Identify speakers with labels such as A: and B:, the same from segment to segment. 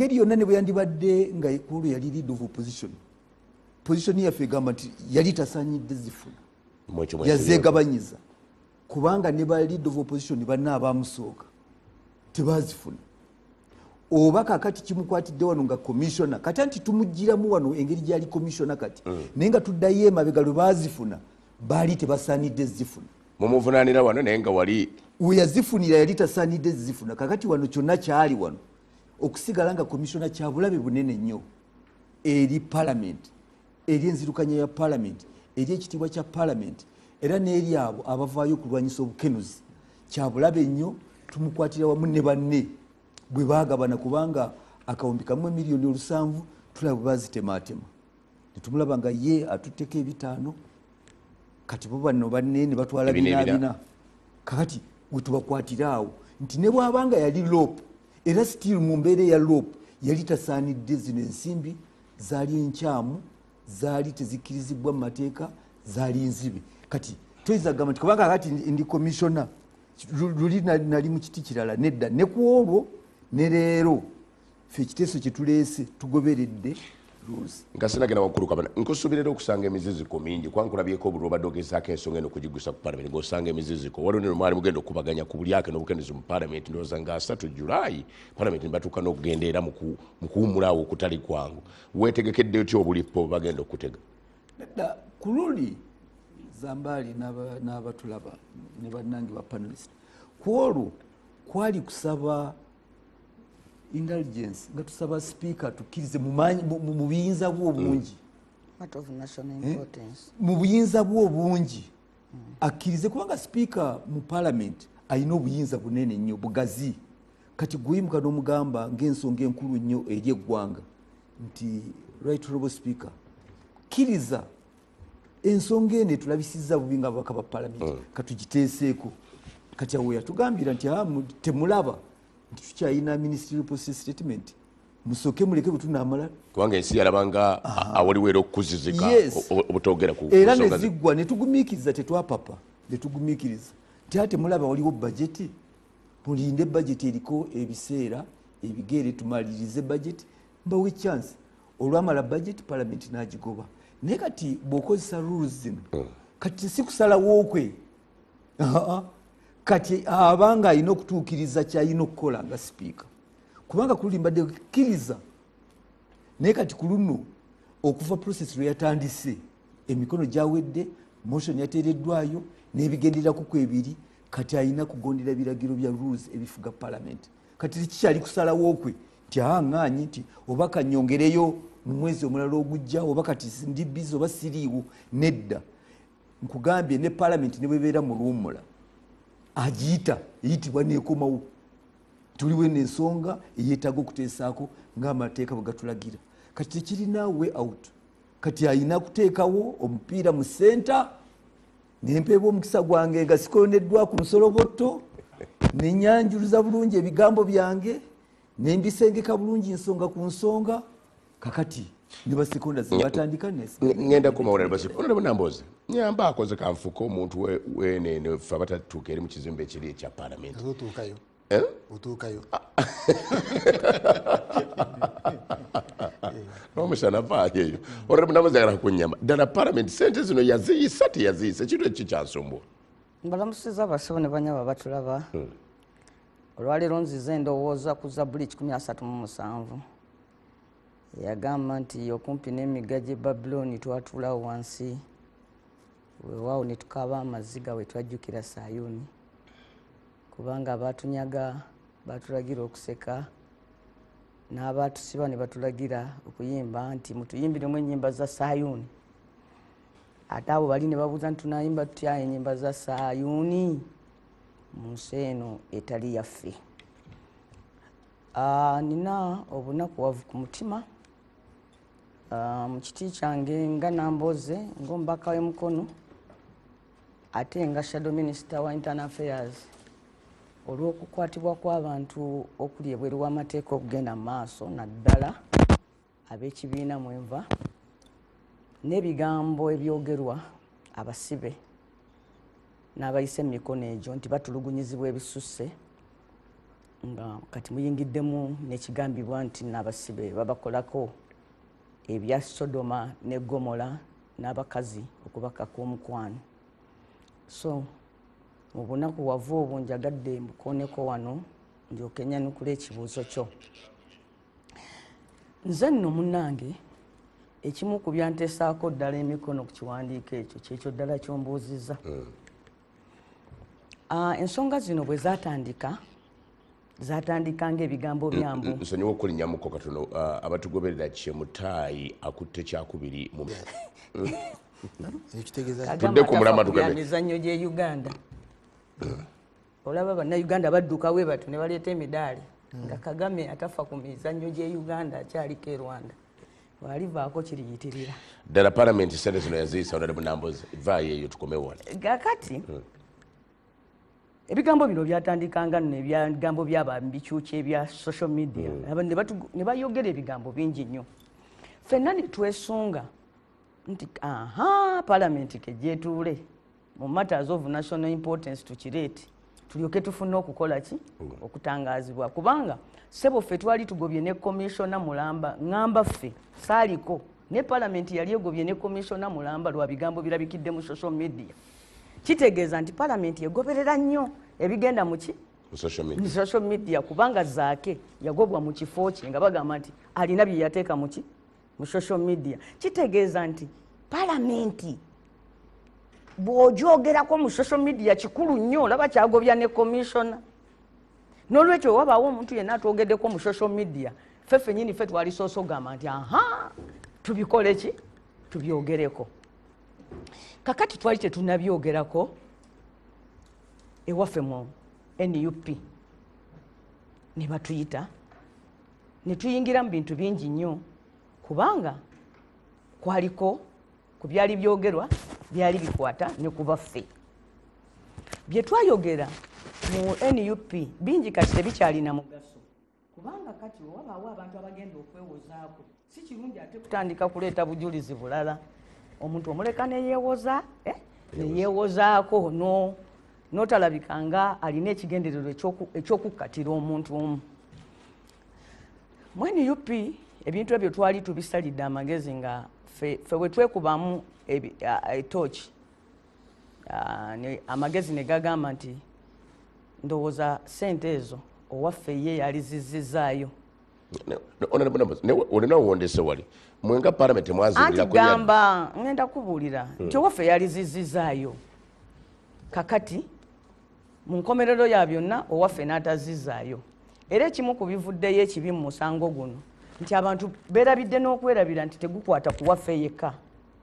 A: engeri yonna ne bwe yandibadde nga ekulu yali lead of opposition yaffe egamba nti yali tasaanyidde zifuna yazeegabanyiza kubanga ne ba lead of opposition banna abamusooka tebazifuna oba kakati kimukwatidde wano nga commissioner kati anti tumugiramu wano engeri gyali commissioner kati naye nga tuddayo emabega lwe bazifuna baali tebasaanidde zifuna
B: mumuvunaanira wano naye nga wali
A: we yazifunira yali tasaanidde zifuna kakati wano kyonna kyali wano okusigala nga commissioner kya bulabe bunene nnyo eri parliament eri enzirukanya ya parliament eri ekitiibwa kya parliament era n'eri abo abavaayo okulwanyisa obukenuzi kya bulabe nnyo tumukwatira wamu ne banne bwe baagabana kubanga akawumbi kamu miliyoni 7 tulaba bwe bazitematema netumulaba nga ye atutteko 5 kati bo banno banne ne batwala bina kakati we tubakwatira awo nti ne bwabanga yali lope era still mu mbeera ya lope yali tasaanidde zino ensimbi zaali enkyamu zaali tezikkirizibwa mu mateeka zaali nzibe kati toyinza gamba nti kubanga kati ndi commissioner luli nali mu kiti kirala nedda ne ku olwo ne leero ffe ekiteeso kye tuleese tugoberedde rules
B: nga sinagenda waggulu kabana nkusuubirira okusanga emiziziko mingi kubanga kulabyeko obululu obadde ogezaako ensonga eno okugigusa ku palamenti ng'osanga emiziziko waliwo neno mwali mugenda okubaganya ku buli ake n'obukendeezi mu palamenti ndowooza nga 3 Julayi palamenti ne batuuka n'okugenda era mu kuwummulaawo okutali kwangu weetegekedde otya obulipo bagenda okutega
A: nedda ku luli Zambali n'abatulaba ne bannange ba panelist ku olwo kwali kusaba intelligence nga tusaba speaker tukkirize mu buyinza bwo obungi mu buyinza bwo obungi akkirize kubanga speaker mu parliament alina obuyinza bunene nnyo bugazi kati guyimuka n'omugamba ng'ensonga enkulu nnyo eri eggwanga nti right honorable speaker kkiriza ensonga eno etulabisizza bubi nga ababaka ba parliament katugiteeseeko kati awo yatugambira nti temulaba nti tukyayina ministerial policy statement musooke muleke bwe tunaamala
B: kubanga ensi yalabanga awaliwo era okukuzizika obutogera ku
A: era ne ziggwa ne tugumiikiriza tetwapapa ne tugumiikiriza nti ate mulaba waliwo bajeti mulinde bajeti eriko ebiseera ebigere tumalirize bajeti mbawe chance olwamala bajeti parliament n'agigoba naye kati bw'okozesa rules zino kati si kusalawo okwe kati abanga alina okutuukiriza kyalina okukola nga sipiika kubanga kululi mbadde kkiriza naye kati ku luno okuva process lwe yatandise emikono gyawedde motion yateereddwayo n'ebigendererako kwebiri kati alina kugondera biragiro bya rules ebifuga parliament kati tekikyali kusalawo okwe nti aŋŋaanyi nti oba kanyongereyo mu mwezi omulala ogujja oba kati ndi bizi oba siriiwo nedda nkugambye ne parliament ne bwebeera mu luwummula agiyita eyitibwa neekomawo tuliwo n'ensonga eyeetaaga okuteesaako ng'amateeka bwe gatulagira kati tekirina way out kati alina kuteekawo omupiira mu senta nempeebwa omukisa gwange nga sikoneddwa ku nsolobotto nenyanjuluza bulungi ebigambo byange nembisengeka bulungi nsonga ku nsonga kakati ne basekonda zebatandika
B: ngenda kumawulire basikonda Nambooze nyamba akoze kanfuko omuntu wenene fe abatatuuka eri mu kizimbe ekiri ekya palamenti
C: otuukayo
B: nomushana vaayo eyo olwo Nambooze agala kunyamba ddala palamenti sente zino yaziyisa teyaziyisa ekintu ekyo kyansumbuwa
D: mbalamusiza abasibo ne banyaba batulaba olwaleero nzize endowooza ku Zabbuli 137 yagamba nti okumpi n'emigga gy'e Babuloni twatuulawo wansi weewaawo ne tukaaba amaziga we twajjukira Sayuuni kubanga abatunyaga batulagira okuseka n'abatusiba ne batulagira okuyimba nti mutuyimbiremu ennyimba za Sayuuni ate abo bali ne babuuza nti tunayimba tutya ennyimba za Sayuuni mu nsi eno etali yaffe. Nina obunakuwavu ku mutima mu kiti kyange nga Nambooze ng'omubaka w'emukono ate nga shadow minister wa internal affairs olw'okukwatibwa kw'abantu okuli ebweru w'amateeka okugenda mu maaso naddala ab'ekibiina mwenva n'ebigambo ebyogerwa abasibe n'abayise emikono egyo nti batulugunyizibwa ebisusse nga kati muyingiddemu n'ekigambibwa nti n'abasibe babakolako ebya Sodoma ne Gomora n'abakazi okubakako omukwano. So mu bunaku wava obwo njagadde mbukooneko wano ndyoke nyanukula ekibuuzo kyo. Nze nno munnange ekimu ku byanteesaako ddala emikono ku kiwandiiko ekyo kyekyo ddala kyombuuzizza. Ensonga zino bwe zatandika ng'ebigambo byambu.
B: Nsonyiwa okulinnyamuko katono abatugoberera Kyemutaayi akutte kyakubiri mu
C: tudde
B: ku mulama tugambe
D: emizannyo gy'e Uganda. Olaba bannayuganda badduka we batu ne baleeta emidaali nga Kagame atafa ku mizannyo gy'e Uganda akyaliko e Rwanda. Walivaako kiriyitirira.
B: ddala palamenti sente zino yaziyisa Honorable Namboze vaayo eyo tukomewo wano.
D: Kakati ebigambo bino byatandikanga nno ebigambo by'ababikyuki ebya social media ne bayogera ebigambo bingi nnyo. Ffenna ne twesunga nti palamenti kejjeetuule mu matters of national importance tukireete tulyoke tufune okukola ki okutangaazibwa kubanga ssebo ffe twali tugobye ne komishona Mulamba ŋŋamba ffe saaliko ne palamenti yali egobye ne komishona Mulamba lwa bigambo birabikidde mu social media. Kitegeeza nti palamenti egoberera nnyo ebigenda mu social media kubanga Zaake yagobwa mu kifo kye nga bagamba nti alina bye yateeka mu social media. Kitegeeza nti palamenti bw'ogyogerako mu social media kikulu nnyo olaba kyagobya ne komishona. N'olwekyo wabaawo omuntu yenna atwogeddeko mu social media ffe ffennyini ffe twali soosogamba nti tubikole ki tubyogereko. Kakati twali tetunabyogerako ewaffe mu NUP ne batuyita ne tuyingira mu bintu bingi nnyo kubanga kwaliko ku byali byogerwa byali bikwata ne ku baffe. Bye twayogera mu NUP bingi kati tebikyalina mugaso kubanga kati wabaawo abantu abagenda okwewozaako si kirungi ate kutandika kuleeta bujulizi bulala. Omuntu omuleka neyeewoza neyeewozaako n'otalabikanga alina ekigendererwa ekyokukkatira omuntu omu. Mu NUP ebintu ebyo twali tubisalidde amagezi nga ffe bwe twekubamu etooki amagezi ne gagamba nti ndowooza ssente ezo owaffe ye yalizizizaayo.
B: olina owondese wali mwenga palamenti mwazibira
D: anti gamba ngenda kubuulira nti owaffe yalizizizaayo kakati mu nkomerero ya byonna owaffe n'atazizaayo. Era ekimu ku bivuddeyo ekibi mu musango guno nti abantu beerabidde n'okwerabira nti tegukwata ku waffe yekka.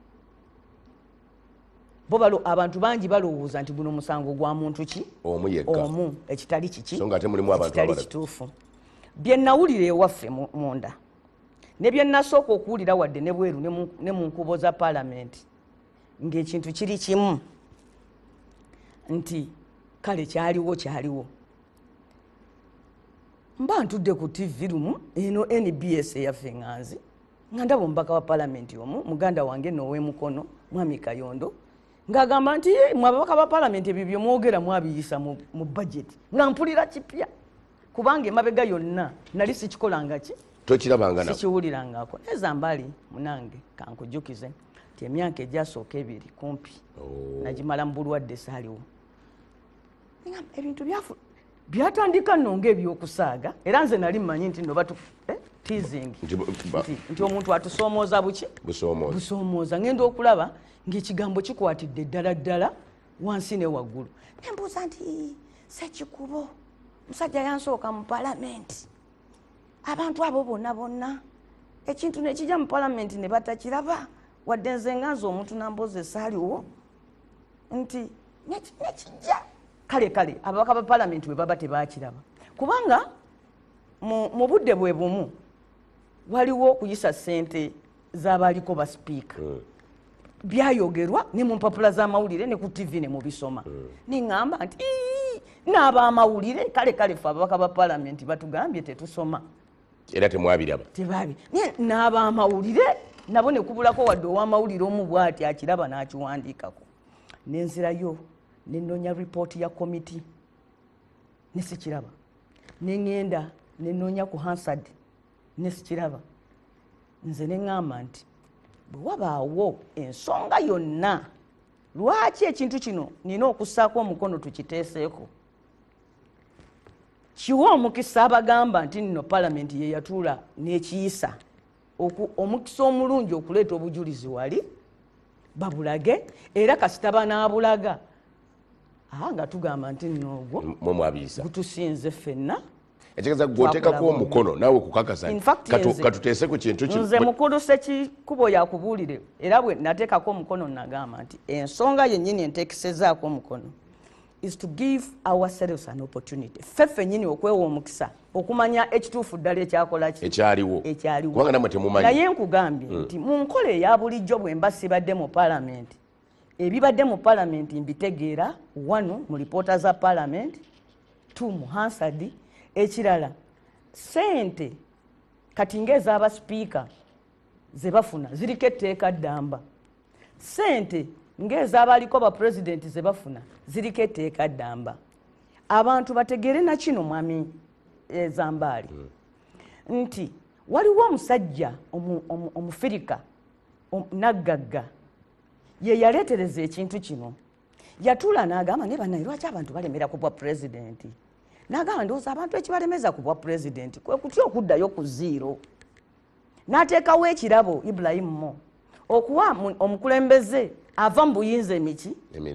D: Abantu bangi balowooza nti guno musango gwa muntu ki
B: omu yekka
D: omu ekitali kiki
B: so nga ate mulimu abantu
D: ekitali kituufu. Bye nawulira ewaffe munda ne bye nasooka okuwulira wadde ne bweru ne mu nkubo za palamenti ng'ekintu kiri kimu nti kale kyaliwo mba ntudde ku TV lumu eno NBS eyaffe Nganzi nga ndaba omubaka wa palamenti omu muganda wange n'ow'emukono Mwami Kayondo ng'agamba nti mwe ababaka ba palamenti ebyo bye mwogera mwabiyisa mu budget nga mpulira kipya kubanga emabega yonna nali sikikolanga ki
B: tokirabanga nabo
D: sikiwulirangako neza mbali munange kankujjukize nti emyaka egyasooka ebiri kumpi nagimala mu bulwadde saaliwo ebintu byatandika nno ng'ebyokusaaga era nze nali mmanyi nti no teasing nti omuntu atusoomooza busoomooza ngenda okulaba ng'ekigambo kikwatidde ddala wansi ne waggulu nembuuza nti Sekikubo musajja yansooka mu palamenti abantu abo bonna ekintu nekijja mu palamenti ne batakiraba wadde nze Nganzi omuntu Namboze saaliwo nti nekijja kale ababaka ba palamenti bwe baba tebakiraba kubanga mu budde bwe bumu waliwo okuyisa ssente z'abaaliko ba sipiika byayogerwa ne mu mpapula z'amawulire ne ku TV ne mu bisoma neŋŋamba nti n'abamawulire kale ffe ababaka ba palamenti batugambye tetusoma
B: era temwabiraba
D: tebabi n'abamawulire nabo ne kubulako wadde ow'amawulire omu bw'ati akiraba n'akiwandiikako nenzirayo nennonya ripooti ya komiti nesikiraba nengenda nenonya ku Hansard nesikiraba nze neŋŋamba nti bwe wabaawo ensonga yonna lwaki ekintu kino nina okussaako omukono tukiteeseeko kiwa omukisa abagamba nti nno palamenti ye yatuula n'ekiyisa omukisa omulungi okuleeta obujulizi wali babulage era kasita banaabulaga nga tugamba nti nno ogwo gutusinze ffenna
B: ekitegeeza gwoteekako omukono naawe kukakasa katuteese ku kintu kino.
D: Nze mukulu Ssekikubo yakubuulire era bwe nateekako omukono nagamba nti ensonga yennyini enteekesezaako omukono is to give ourselves an opportunity ffeffe nyini okwewa omukisa okumanya ekituufu ddala ekyakola ki
B: ekyaliwo kubanga namwe temumanyi.
D: Naye nkugambye nti mu nkola eya bulijjo bwe mba sibadde mu palamenti ebibadde mu palamenti mbitegeera 1 mu lipoota za palamenti 2 mu Hansard ekirala sente kati ng'ez'aba sipiika ze bafuna ziriko etteeka ddamba sente ng'ez'abaliko bapulezidenti ze bafuna ziriko etteeka ddamba abantu bategeere na kino mwami Zambaali nti waliwo omusajja omufirika naggagga ye yaleetereza ekintu kino yatuula n'agamba ne bannaye lwaki abantu balemera ku bwa pulezidenti n'agamba ndowooza abantu ekibalemeza ku bwa pulezidenti kwe kutya okuddayo ku ziiro n'ateekawo ekirabo Ibrahim Mo okuwa omukulembeze ava mu buyinza emiki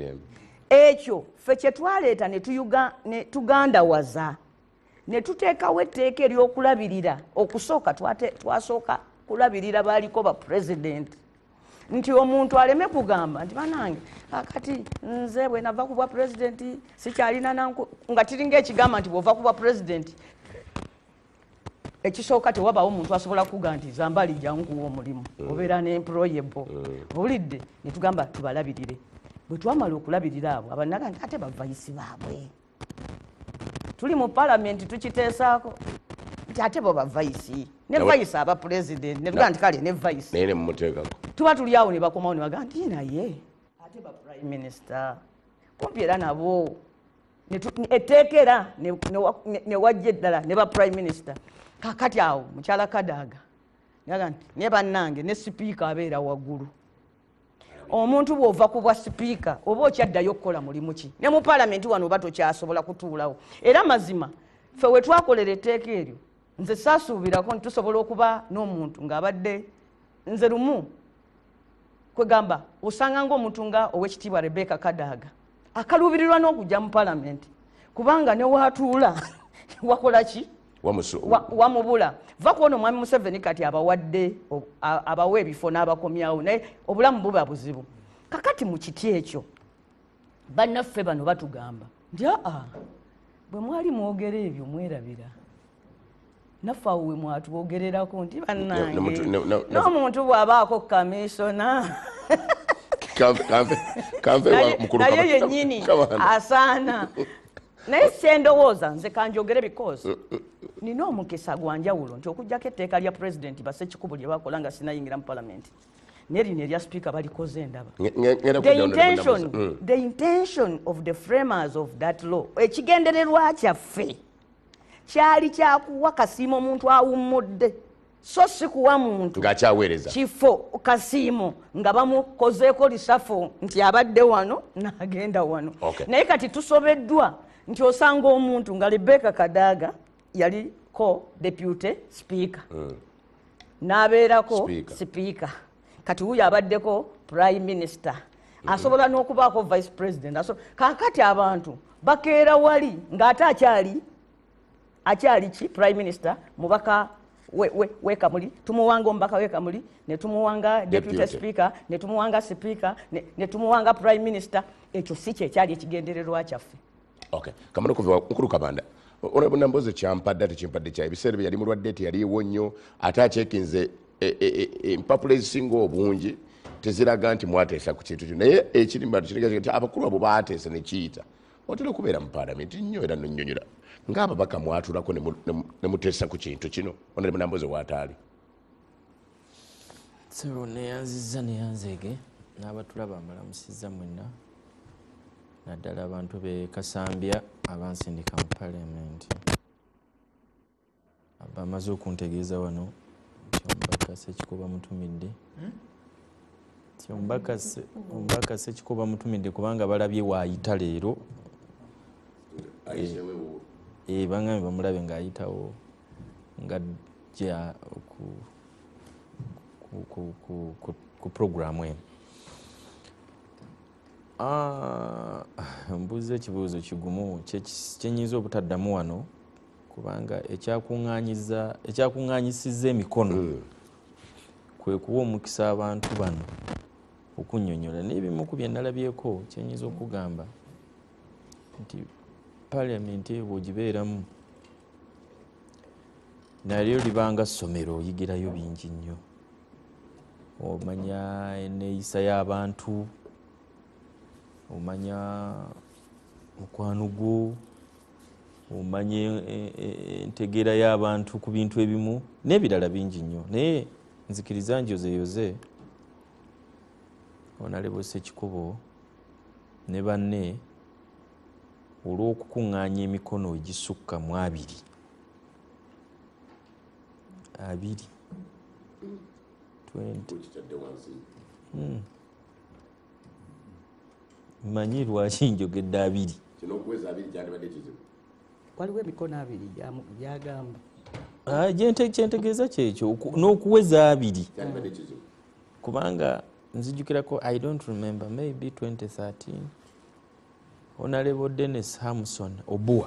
D: ekyo ffe kye twaleeta ne tugandawaza ne tuteekawo etteeka ery'okulabirira okusooka twasooka kulabirira baaliko ba pulezidenti nti omuntu aleme kugamba nti banange akati nze bwe nava ku bwa pulezidenti sikyalina nga tiringa ekigamba nti bw'ova ku bwa pulezidenti ekisooka tewabaawo omuntu asobola kuga nti Zambaali jangu kuwa omulimu obeera n'employable owulidde ne tugamba tubalabirire bwe twamala okulabirira abo abanaga nti ate bavayisi baabwe tuli mu palamenti tukiteesaako nti ate bo bavayisi ne vayisi aba pulezidenti ne tugaa nti kale ne vayisi
B: naye ne mumuteekako tuba
D: tuli awo ne bakomawo ne bagaa nti naye ate ba prime minister kumpi era nabo etteeka era ne wajja eddala ne ba prime minister kakati awo mukyala Kadaga naga nti ne bannange ne sipiika abeera waggulu omuntu bw'ova ku bwa sipiika oba okyaddayo okukola mulimu ki ne mu palamenti wano oba tokyasobola kutuulawo era mazima ffe we twakolera etteeka eryo nze saasuubirako nti tusobola okuba n'omuntu ng'abadde nze lumu kwegamba osanga ng'omuntu nga ow'ekitiibwa Rebecca Kadaga akaluubirirwa n'okujja mu palamenti kubanga ne waatuula wakola ki wamubula va kuona omwami Museveni kati abawadde abawa ebifo n'abakomyawo naye obulamu buba buzibu kakati mu kiti ekyo bannaffe bano batugamba nti bwe mwali mwogera ebyo mwerabira naffe awo we mwatwogererako nti bannange n'omuntu bw'abaako kamisona naye yennyini asaana naye sendowooza nze kanjogere because nina omukisa gwanjawulo nti okugjako etteeka lya pulezidenti Ssekikubo lye bakola nga sinayingira mu palamenti nerino erya sipiika balikoze endaba the intention of the framers of that law ekigendererwa kyaffe kyali kyakuwa kasiimo omuntu awummudde so si kuwa muntu
B: ng'akyaweereza
D: kifo kasiimo nga bamukozeeko lisafo nti abadde wano n'agenda wano naye kati tusobeddwa nti osanga omuntu nga Rebecca Kadaga yaliko deputy speaker n'abeerako sipiika kati wuyo abaddeko prime minister asobola n'okubaako vice president kakati abantu bakeera wali ng'ate akyali ki prime minister mubaka wekamuli tumuwanga omubaka wekamuli ne tumuwanga deputy speaker ne tumuwanga speaker ne tumuwanga prime minister ekyo si kyekyali ekigendererwa kyaffe.
B: Kamano kuva Mukulu Kabanda Honorable Namboze kyampadde tekimpadde kya ebiseera bye yali mulwadde teyaliwo nnyo ate akyekinze empapula ezisinga obungi teziraga nti mwateesa ku kintu kino naye ekirimba tukiregati abakulu abo baateesa ne kiyita otera okubeera mu palamenti nnyo era nonyonyola ng'ababaka mwatulako ne muteesa ku kintu kino Honorable Namboze waataali
E: so neyanzege n'abatulaba mbalamusizza mwenna naddala abantu be Kasambya abansindika mu palamenti bamaze okuntegeeza wano omubaka Ssekikubo mutumidde omubaka Ssekikubo mutumidde kubanga balabye waayita leero bangambye bamulabe ng'ayitawo ng'ajja ku programu eno. Mbuuza ekibuuzo kigumu kyenyinza obutaddamu wano kubanga ekyakuŋŋaanyisizza emikono kwe kuwa omukisa abantu bano okunnyonnyola n'ebimu ku bye nalabyeko kyenyinza okugamba nti paliamenti bw'ogibeeramu nalyo libanga ssomero oyigirayo bingi nnyo, omanya enneeyisa y'abantu, omanya mukwano gwo, omanya entegeera y'abantu ku bintu ebimu n'ebirala bingi nnyo. Naye nzikiriza njozeyoze Honorable Ssekikubo ne banne olw'okukuŋŋaanya emikono egisukka mu 2 manyi lwaki njogedde 2
D: waliwo emikono 2 gyagamba
E: kyentegeeza kyekyo n'okuweza 2 kubanga nzijukirako I don't remember maybe 2013 Honorable Dennis Hamson Obua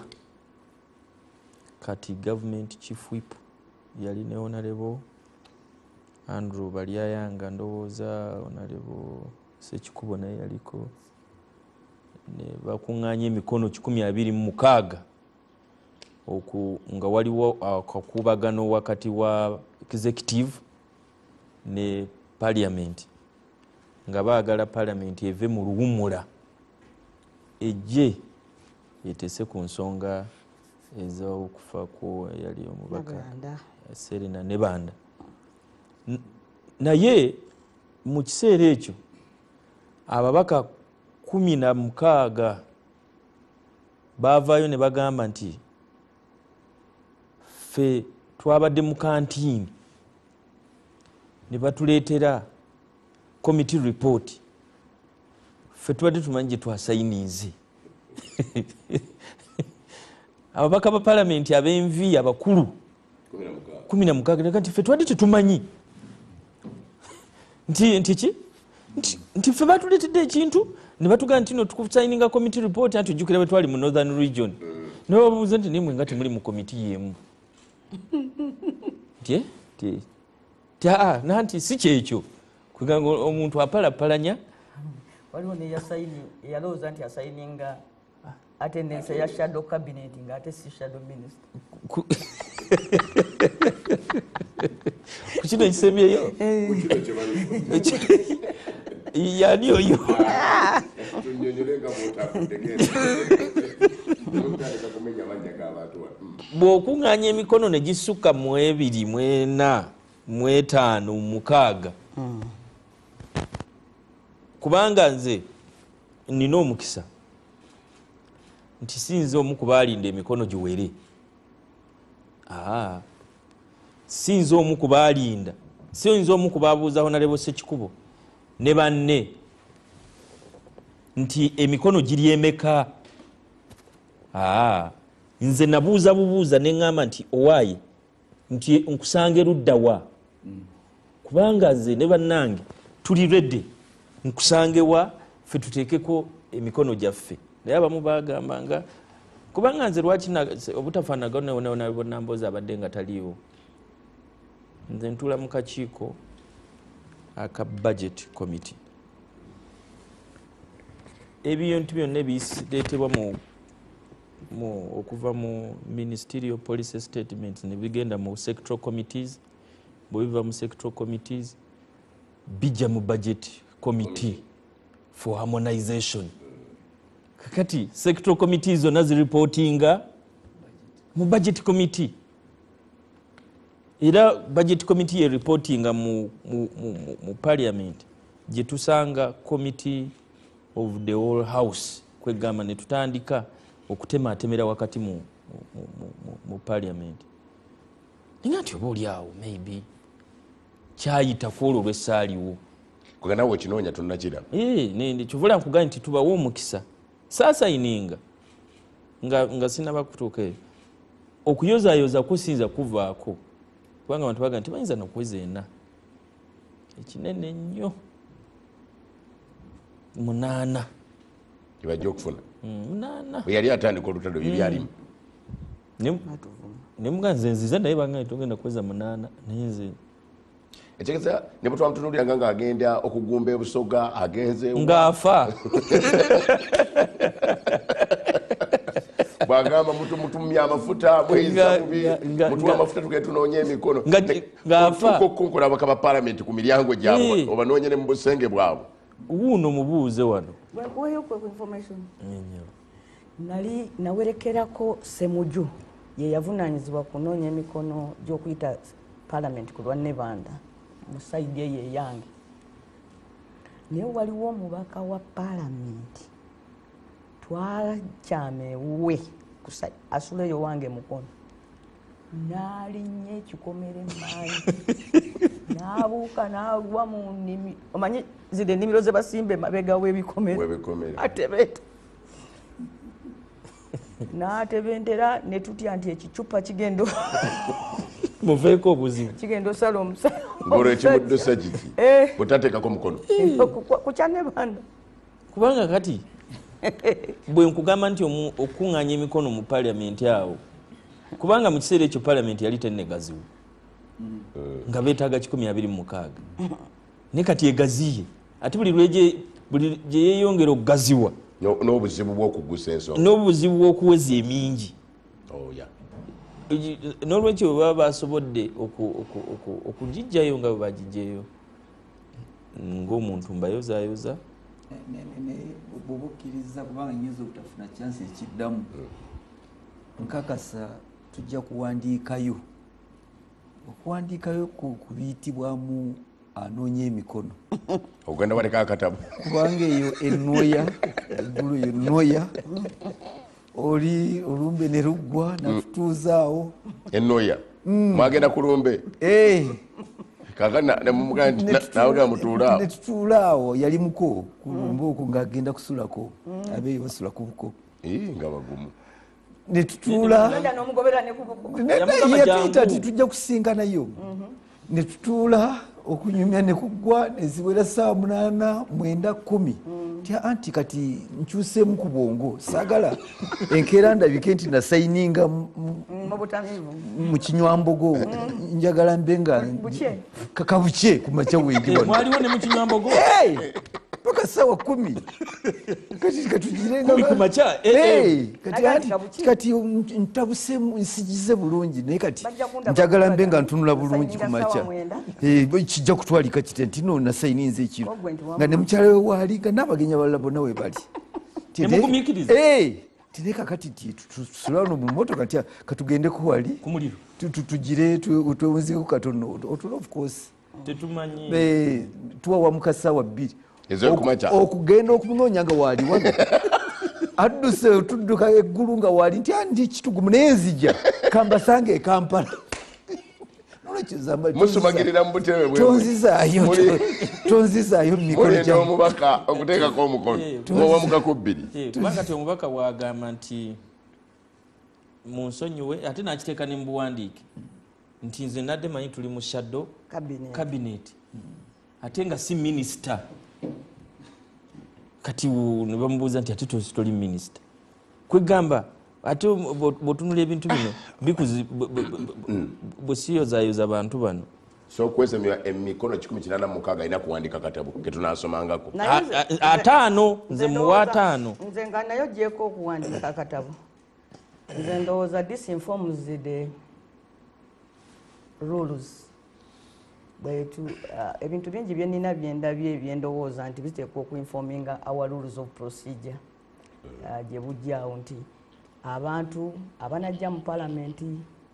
E: kati government chief whip yali ne Honorable Andrew Balyayanga ndowooza Honorable Ssekikubo naye yaliko ne bakuŋŋaanya emikono 126 nga waliwo akakuubagano wakati wa executive ne parliament nga baagala parliament eve mu luwummula ejje etese ku nsonga ez'okufa kwo yali omubaka Serena ne Banda. Naye mu kiseera ekyo ababaka 16 baavaayo ne bagamba nti ffe twabadde mu kantiini ne batuleetera committee report ffe tubadde tumanyi gye twasayinize ababaka ba palamenti ab'envi abakulu 16 nti ffe tubadde tetumanyi nti ffe batuleetedde ekintu ne batugamba nti no tukusayininga committee report anti ojjukira bwe twali mu Northern Region ne babuuza nti nimwe nga temuli mu committee yeemu nanti si kyekyo kweganga omuntu apalapalanya.
D: Waliwo ne yalowooza nti asayininga attendance ya shadow cabinet nga ate si shadow minister
E: kukino ekisembyeyo yani oyo bw'okuŋŋaanya emikono ne gisukka mu 2, mu 4, mu 5, mu 6 kubanga nze nina omukisa nti sinze omu ku baalinda emikono giwere. Sinze omu ku baalinda, sinze omu ku baabuuza Honorable Ssekikubo ne banne nti emikono giri emeka. Nze nabuuza bubuuza ne ŋŋamba nti owaaye nti nkusanga erudda wa kubanga nze ne bannange tuli ready nkusange wa ffe tuteekeko emikono gyaffe. Naye abamu bagambanga kubanga nze lwaki obutafaanagana Nambooze abadde nga taliiwo, nze ntula mu kakiiko aka budget committee. Ebintu byonna ebireetebwa okuva mu ministerial policy statements ne bigenda mu sectoral committees, bwe biva mu sectoral committees bijja mu budget committee for harmonization. Kakati sectoral committees zonna zireportinga mu budget committee era budget committee ye reportinga mu parliament gye tusanga committee of the whole house kwegamba ne tutandika okutematemera wakati mu parliament. nga nti oba oli awo maybe kyayita kwolwo lwessaaliwo
B: kuga nawe okinoonya tonnakiraba
E: kyovula nkugaa nti tubawo omukisa saasayininga nga sinaba kutuuka eyo okuyozaayoza kusinza kuvaako kubanga abantu baga nti bayinza nokuweza ena ekinene nnyo 8
B: ebajja okufuna
E: 8
B: bwe yali atandika olutalo byebyalimu
E: nemuga nze nziza naye banga togenda kuweza 8 naye nze
B: ekigeza ne bwe twamutunuuliranga ng'agenda okugumba ebusoga agenze
E: ng'afa
B: bwagamba mutumya amafuta bweyisa bubi mutuwa amafuta tugenda tunoonya emikono ng'afa okukonkola abaka ba paalamenti ku miryango gyabwe obanoonye ne mu busenge bwabwe
E: wuuno mubuuze wano
D: nali nawerekerako Semuju ye yavunaanyizibwa kunoonya emikono gy'okuyita paalamenti ku lwa Nebanda mu sayidi eyo eyange naye waliwo omubaka wa paalamenti twakyama ewuwe asula eyo wange mukono n'alinnya ekikomere maanyi n'abuuka n'agwa mu nnimi omanyi ziri ennimiro ze basimba emabega w'ebikomere atebeeta n'atebentera ne tutya nti ekicupa kigenda
E: muveeko obuzibu
D: kigenda osala omusala
B: ngolwo ekimuddusa kiki butateekako mukono
D: kukya Nebanda
E: kubanga kati bwe nkugamba nti okuŋŋaanya emikono mu paalamenti awo kubanga mu kiseera ekyo paalamenti yali tennegaziwo nga beetaaga 26 ne kati egaziye ate buli gye yeeyongera okugaziwa
B: n'obuzibu bw'okugusa ensonga
E: n'obuzibu bw'okuweza emingi n'olwekyo bwe baba basobodde okugijjayo nga bwe bagijjayo ng'omuntu mbayozaayoza
A: bwoba okkiriza kubanga nyinza obutafuna kyansi ekiddamu nkakasa tujja okuwandiikayo ku biyitibwamu anoonya emikono
B: ogenda waleka akatabo
A: kubanga eyo ennoya eggulu eyo ennoya oli olumbe ne luggwa natutuuzaawo
B: ennoya mwagenda ku lumbe
A: netutuulaawo yali muko ku lumbe okwo ng'agenda kusulako abeeyo basula ku buko
B: nga bagumu
A: netutuula yatuyita ti tujja kusinkanayo netutuula okunyumya nekugwa neziwera 8, 9, 10 tya anti kati nkyuseemu ku bwongo saagala enkeera ndabike nti nasayininga mu kinywambogo njagala mbe nga kakabuke ku makya wendi
E: mwaliwo ne mu kinywambogo
A: paka sawa 10 kati katugirenga
E: ku makya
A: kati ntabusemu nsigize bulungi naye kati njagala mbe nga ntunula bulungi ku makya kijja kutwalika kite nti no nasayininze ekiro nga ne mukyala we waali nga n'abagenyi abalala bonna we bali tineka kati tusulano mu motoka tya katugendeko wali tugire twewunzeko katono otula of course
E: tetumanyi
A: tuwawa mukasawa 2 okugenda okumunoonya nga waali wano adduse tudduka eggulu nga waali nti andi kitugumu naye nzija kambasange e Kampala
B: musumagirira mu butebe
A: tonzizaayo mumikono
B: omubaka okuteekako omukono owamukako 2
E: kubanga ti omubaka wagamba nti munsonyiwe ate nakiteeka ne mubuwandiike nti nze nadde manyi tuli mu shadow cabinet ate nga si minisita kati ne bamubuuza nti ate toli minisita kwegamba ate bwotunula ebintu bino bwesiyozaayoza abantu bano
B: so kwesa emikono 186 alina kuwandika katabo ketunasomangako
E: 5 nze muwa 5
D: nze nga nayo gyeko okuwandika katabo nze ndowooza this informs the rules bwetu ebintu bingi byenina byendabye ebyendowooza nti biteekwa okuinforminga our rules of procedure gye bujjaawo nti abantu abanajja mu paalamenti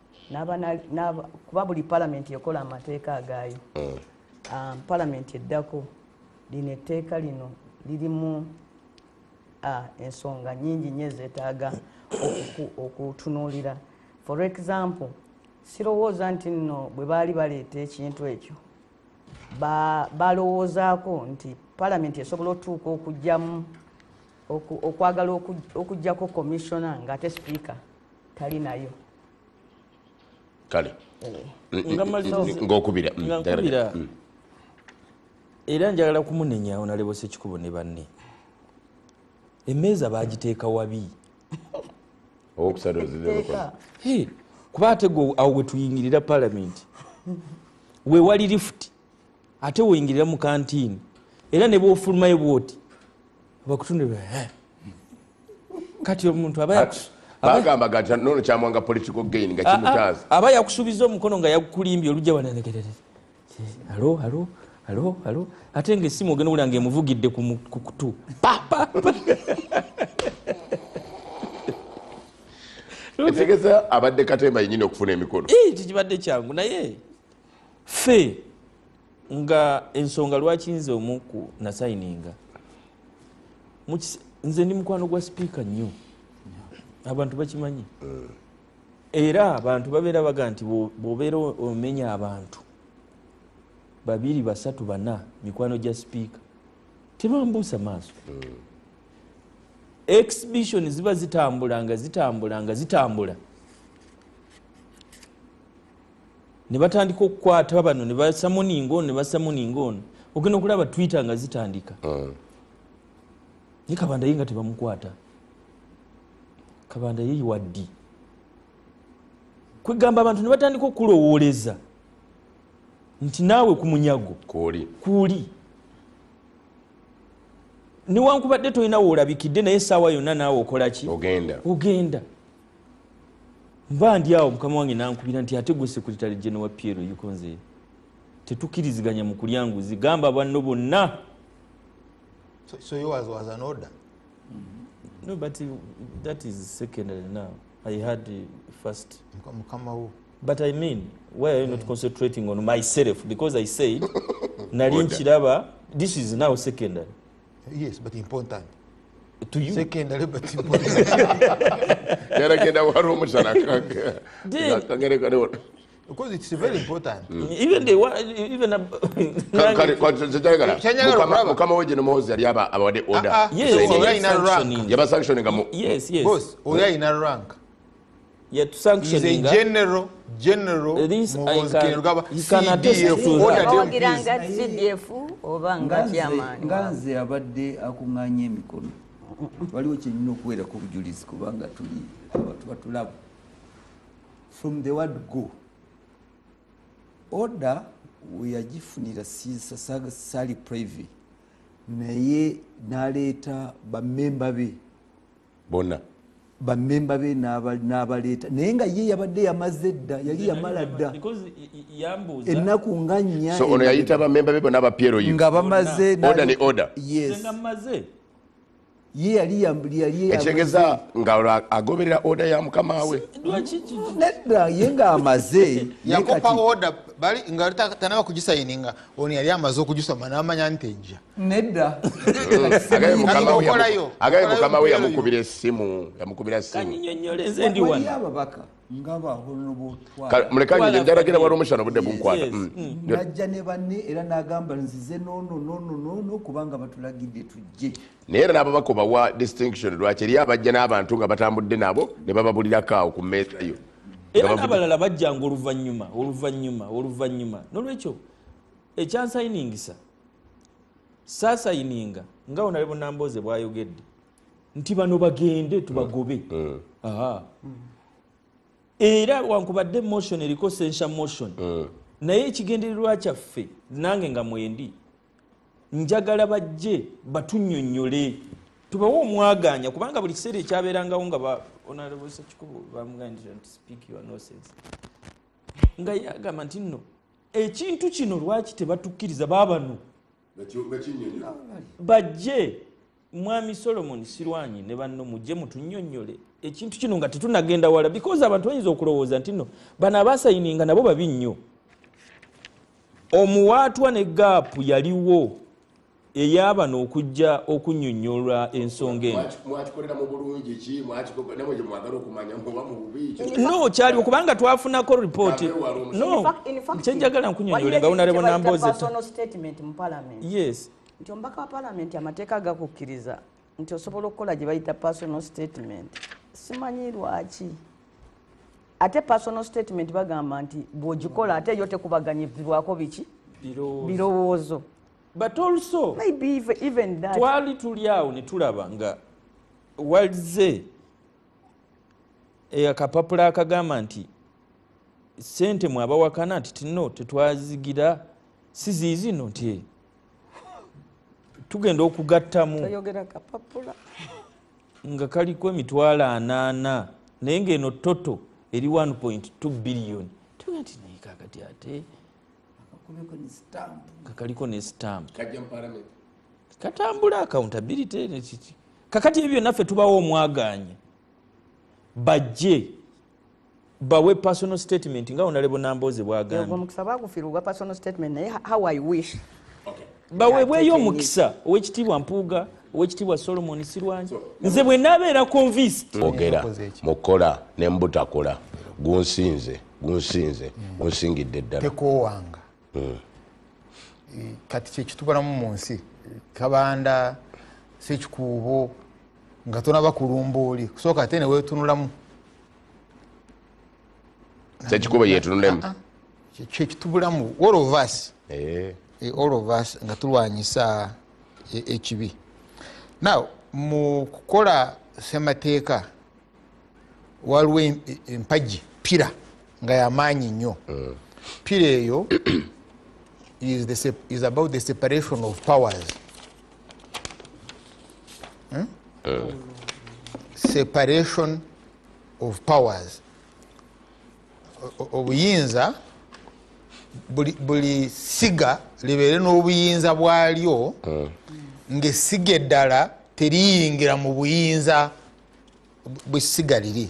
D: kuba buli paalamenti ekola amateeka agaayo paalamenti eddako lino etteeka lino lirimu ensonga nyingi nnyo ezeetaaga okutunuulira. For example, sirowooza nti nno bwe baali baleeta ekintu ekyo balowoozaako nti palamenti esobola otuuka okujjamu okwagala okujjako komishona ng'ate sipiika tali nayo
B: kale
E: ng'okubira era njagala kumunenya Honorable Ssekikubo ne banne emmeeza bagiteeka wabi kuba ate gwe awo we tuyingirira palamenti we wali lifuti ate weingirira mu kantiini era ne bwofulumayo bwoti abakutunde kati omuntu
B: bagamba gati nono kyamwanga political gain nga kimutaza
E: aba yakusuubiza omukono nga yakulimbye olujja wananekerere halo ate ng'essimu ogenda okulanga emuvugidde ku kutu papa
B: etegeza abadde Katemba yenyini okufuna emikono
E: kikibadde kyangu naye ffe nga ensonga lwaki nze omuku nasayininga nze ndi mukwano gwa sipiika nnyo abantu bakimanyi era abantu babeera baga nti bw'obeera omenya abantu 2 3 4 mikwano gya sipiika tebambuusa maaso exhibition ziba zitambula ne batandika okukwata bano ne basamuninga ono ogenda okulaba Twitter nga zitandika ye Kabanda ye nga tebamukwata Kabanda ye waddi kwegamba abantu ne batandika okulowooleza nti naawe ku munyago kuuli newankubadde tolina woolabikidde naye essaawa yonna naawe okola ki ogenda mba ndi awo mukama wange nankubira nti ate gwe Secretary General Piero Yukonze tetukkiriziganya mu kulyanguzi gamba banno bonna.
C: So yours was an order?
E: No, but that is secondary now. I had first. But I mean, why are you not concentrating on myself? Because I said, Narin Chiraba, this is now secondary.
C: Yes, but important.
E: To you?
C: Secondary, but important. Because it's very important.
E: Even the one, even
B: Mukama weje no Moses yali abade order.
C: Yes,
B: sanctioning.
E: Yes, yes.
C: Boss, we are in a rank.
E: Yet sanctioning.
C: He's a general.
E: This
D: CDF obanga chairman.
A: Nganze abadde akunganye emikono. Waliwo kyenyina okuwera ku bujulizi kubanga tuli abantu batulaba. From the word go. Order we yagifunira sali privy naye naleeta bamemba be
B: bonna
A: bamemba be n'abaleeta naye nga ye yabadde yamaze dda yali yamala dda ennaku nga nnya
B: so ono yayita bamemba be bonna aba Piero
A: nga bamaze
B: order ni order
A: yes ye yali
B: ekyegeza nga agoberera order ya mukama we
A: nedda ye nga amaze
C: yakopa order bali nga tanaba kugisayininga oni yali amaze okujusoma n'amanya ntejja
A: nedda
B: agaye mukama we yamukubira essimu
E: kanyinyonyoleze ndi wano
A: ababaka ngaba honobo
B: mulekanye njaragira wari omushano budde bunkwata
A: najja ne banne era n'agamba nzize nono kubanga batulagidde tujje
B: naye era n'ababaka bawa distinction lwaki eri abajja n'abantu nga batambudde nabo ne bababulirako awo ku mmeeza yo
E: era n'abalala bajjanga oluvannyuma nolwekyo ekyansayiningisa saasayininga nga Honorable Nambooze bwayogedde nti bano bagende tubagobe era wankubadde motion eriko censure motion naye ekigendererwa kyaffe nange nga mwendi njagala bajje batunnyonnyole tubawe omwaganya kubanga buli kiseera ekyabeerangawo nga Honorable Ssekikubo bamugambye nti speak your nonsense nga yagamba nti nno ekintu kino lwaki tebatukkiriza baabano bajje mwami Solomon Sirwanyi ne banno mujje mutunnyonnyole ekintu kino nga tetunagenda wala because abantu bayinza okulowooza nti nno bano abasayininga nabo babi nnyo omuwaatwa ne gaapu yaliwo eyabano okujja okunnyonnyola ensonga eno
B: mwakikolera mu bulungi ki mwakikonemwe gye mwagala okumanya muba mu bubi
E: no kyali okubanga twafunako ripooti no kyenjagala nkunnyonnyole nga wonalebo namboze yes
D: nti omubaka wa palamenti amateeka gakukkiriza nti osobola okukola gye bayita personal statement simanyi lwaki ate personal statement bagamba nti bw'ogikola ate yo tekubaganyirirwako biki birowoozo
E: but also
D: maybe even that
E: twali tuli awo ne tulaba nga walize akapapula akagamba nti ssente mwabawakana nti tino tetwazigira siziizino nti tugenda okugattamu nga kaliko emitwalo 8 naye ng'eno toto eri 1.2 billion tuga nti naye kakati ate kakaliko ne stamp katambula accountability nekiki kakati ebyo naffe tubawo omwaganye bajje bawe personal statement nga onalebo namboze bwagambye
D: omukisa bagufiirwa personal statement naye how I wish
E: bawebweyo omukisa owekitiibwa Mpuuga owekitiibwa Solomon Sirwanyi nze bwe nabeera convinced
B: ogera mukola ne mbutakola gunsinze unsingidde eddala
C: tekowanga kati kyekitubulamu mu nsi Kabanda Sekikuubo nga tonaba kulumbuuli kusooka ate ne weetunulamu
B: Sekikuubo yeetunulemu
C: kyekitubulamu all of us nga tulwanyisa ekibi now mu kukola ssemateeka waliwo empagi pira nga yamaanyi nnyo pira eyo is about the separation of powers separation of powers obuyinza buli siga libeere n'obuyinza bwalyo ng'essiga eddala teriyingira mu buyinza bw'essiga liri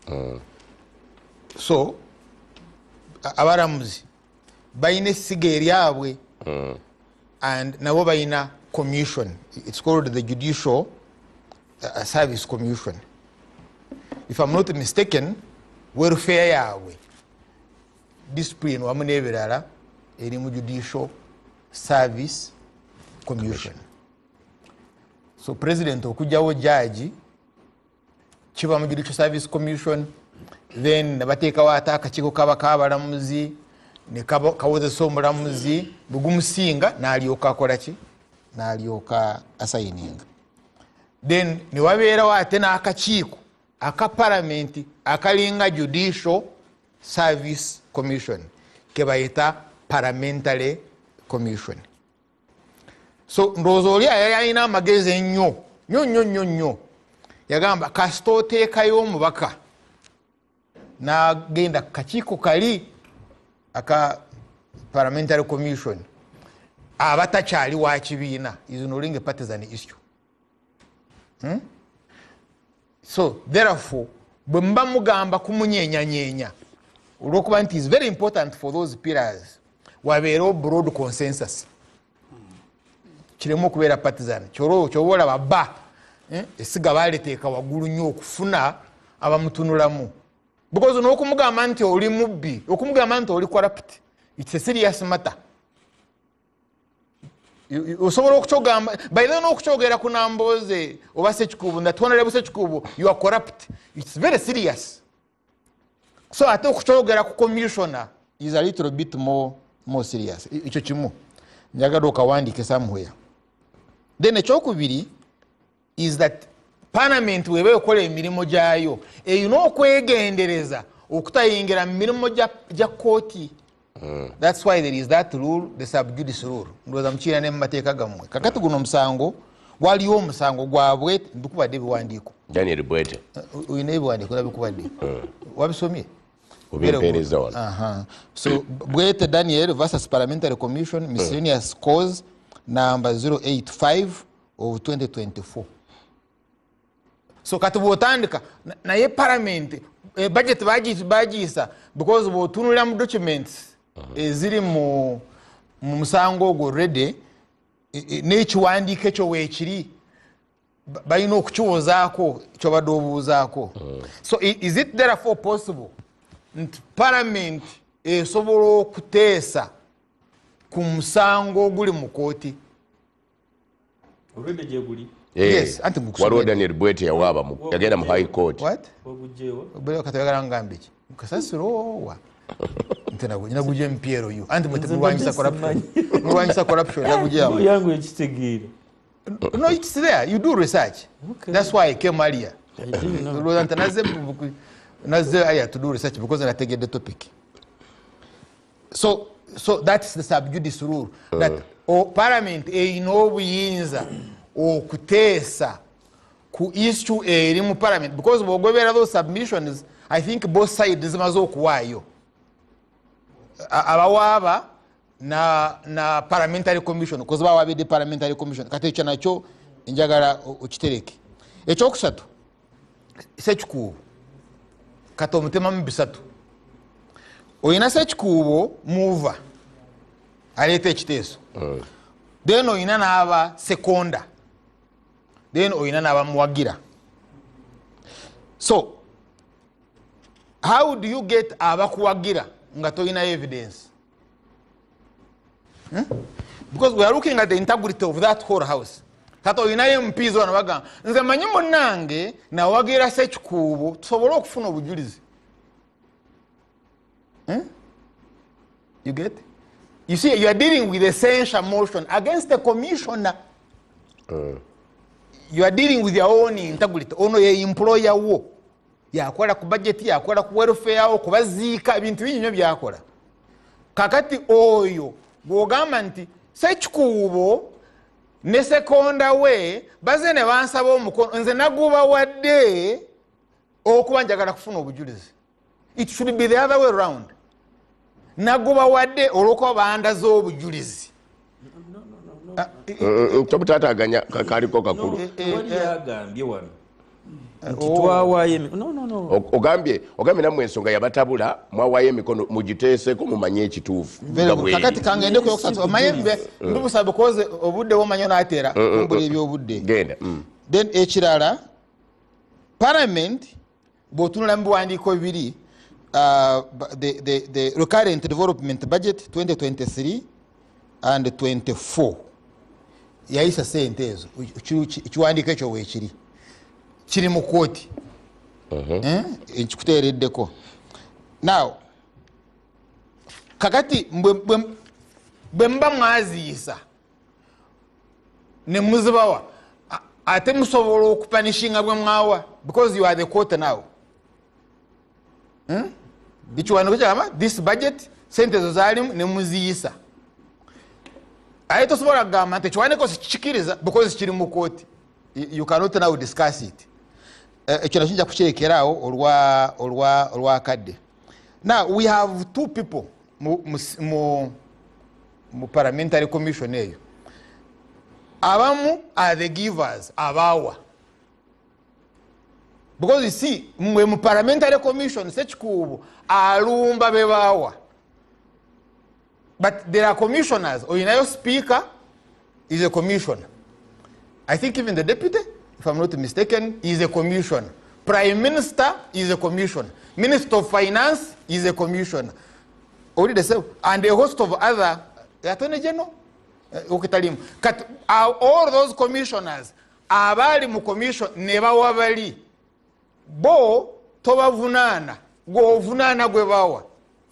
C: so abalamuzi balina essiga eryabwe and nabo balina commission. It's called the Judicial Service Commission. If I'm not mistaken, welfare yawe discipline wamu n'ebirala eri mu Judicial Service Commission. So president okujjawo judge kiba mu Judicial Service Commission, then nabateekawo ate akakiiko k'abalamuzi ne kawozesa omulamuzi bugumusinga n'alyoka akola ki n'alyoka asayininga, then ne wabeerawo ate n'akakiiko aka palamenti akalinga Judicial Service Commission ke bayita Parliamentary Commission. So ndowooza oli yalina amagezi ennyo nnyo yagamba kasita oteekayo omubaka n'agenda ku kakiiko kali aka Parliamentary Commission aba takyali wa kibiina, is no longer partisan issue. So therefore bwe mba mugamba kumunyeenya olw'okuba nti is very important for those pillars wabeerewo broad consensus, kiremu okubeera partisan. Kyoba olaba bba essiga baaliteeka waggulu nnyo okufuna abamutunulamu, because n'okumugamba nti oli mubbi, okumugamba nti oli corrupt, it's a serious matter. Osobola okukyogamba bayina n'okukyogera ku Nambooze oba Sekikuubo that Honorable Sekikuubo you are corrupt, it's very serious. So ate okukyogera ku commissioner is a little bit more serious. Ekyo kimu njagala okawandiike somewhere. Then ekyokubiri is that parliament weba ekola emirimu gyayo eyina okwegendereza okutayingira mu mirimu gya kooti. That's why there is that rule, the sub judice rule. Ndowooza mukiina ne mu mateeka gammwe. Kakati guno omusango waliwo omusango gwa Bwete, mbikubadde ebiwandiiko.
B: Daniel Bwete.
C: Oyina ebiwandiiko nabikubadde. Wabisomye?
B: Obimpeereza wano.
C: So Bwete Daniel versus Parliamentary Commission, miscellaneous cause number 085 of 2024. So kati bw'otandika naye parliament budget bagiisa because bw'otunulira mu documents eziri mu musango ogwo already n'ekiwandiiko ekyo weekiri balina okukiwozaako kyobadde obuuzaako. So is it therefore possible nti parliament esobola okuteesa ku musango oguli mu kooti?
E: olwedde gye guli
C: Yes, anti
B: waliwo Daniel Bwete yawaaba yagenda mu high court.
C: katayagala ngambe ki mukasasirowa nti naguje mpiero yo anti mulwanyisa corruption nagujyawo
E: yangu ekitegeere.
C: No, it's there. You do research.
E: Okay.
C: That's why I came earlier.
E: I didn't know.
C: Naze to do research because I take the topic. So that's the sub judice rule that parliament ino buyinza okuteesa ku issue eri mu parliament because bogobera those submissions. I think both sides zimaze okuwaayo abawaaba na parliamentary commission because bawabidde parliamentary commission kati ekyo nakyo njagala okitereke. Ekyokusatu sekikuubo kati omutemamu bisatu oyina sekikuubo muva aleeta ekiteeso then oyina n'aba sekonda then oyina n'abamuwagira. So how do you get abakuwagira nga toyina evidence? Because we are looking at the integrity of that whole house. Kati oyinayo MPs wano bagamba nze manyi munnange nawagira sekikuubo tusobole okufuna obujulizi. You get? You see, you are dealing with a censure motion against the commissioner. You are dealing with your own integrity. Ono ye employer wo. Yakola ku budget, yakola ku welfare wo, kubaziika ebintu bingi nnyo byakola. Kakati oyo bw'ogamba nti sekikuubo ne sekonda we baze ne bansaba omukono nze naguba wadde okuba njagala kufuna obujulizi. It should be the other way around. Naguba wadde olwokuba bandaze obujulizi.
B: Tobutaataganya kaliko kakulu.
E: Wali yagambye wano nti twawaayo
B: ogambye namwe ensonga yabatabula mwawaayo emikono mugiteeseko mumanye ekituufu.
C: Kakati kangende kuyokusatu omaye ndubusa because obudde womanyo n'ateera mbuli ebyobudde.
B: Genda.
C: Then ekirala parliament bw'otunula mu biwandiiko bibiri the recurrent development budget 2023 and 24 yayisa sente ezo ekiwandiiko ekyo weekiri kiri mu kooti ekikuteereddeko. Now kakati bwe muba mwaziisa ne muzibawa ate musobola okupanishinga bwe mwawa because you are the court now. Ekiwandiiko kyagamba this budget sente ezo zaalimu ne muziisa aye tosobola kugamba nti ekiwandiiko sikikiriza because kiri mu kooti. You cannot now discuss it. Ekyo nakyo nja kukirekeraawo olwakadde. Now we have two people mu parliamentary commission eyo. Abamu are the givers, abawa. Because you see, mu parliamentary commission sekikuubo alumba bebawa. But there are commissioners. Oyinayo speaker is a commissioner. I think even the deputy, if I'm not mistaken, is a commissioner. Prime Minister is a commissioner. Minister of Finance is a commissioner. Already the same. And a host of other Attorney General. All those commissioners abali mu commission ne bawa bali bo tobavunana govunana gwe bawa.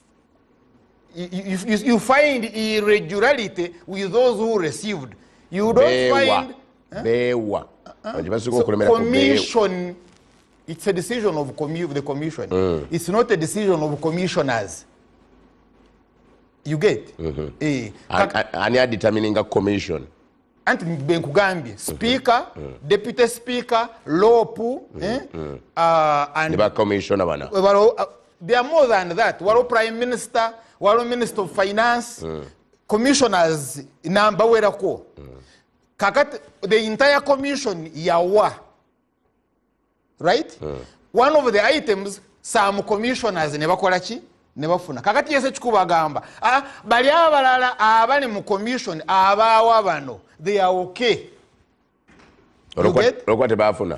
C: You find irregularity with those who received. You don't find
B: bewa.
C: So commission, it's a decision of the commission. It's not a decision of commissioners. You get?
B: And you are determining a commission.
C: And Benkugambie, speaker, deputy speaker, lopu, and
B: the commissioner.
C: They are more than that. Waro prime minister, waro minister of finance, commissioners number where ko. Kakati the entire commission yawa. Right? One of the items some commissioners never kolachi. Never funa. Kakati yese chikuba gamba. Bali abalala abali mu commission abawa bano they are okay.
B: olwokuba tebafuna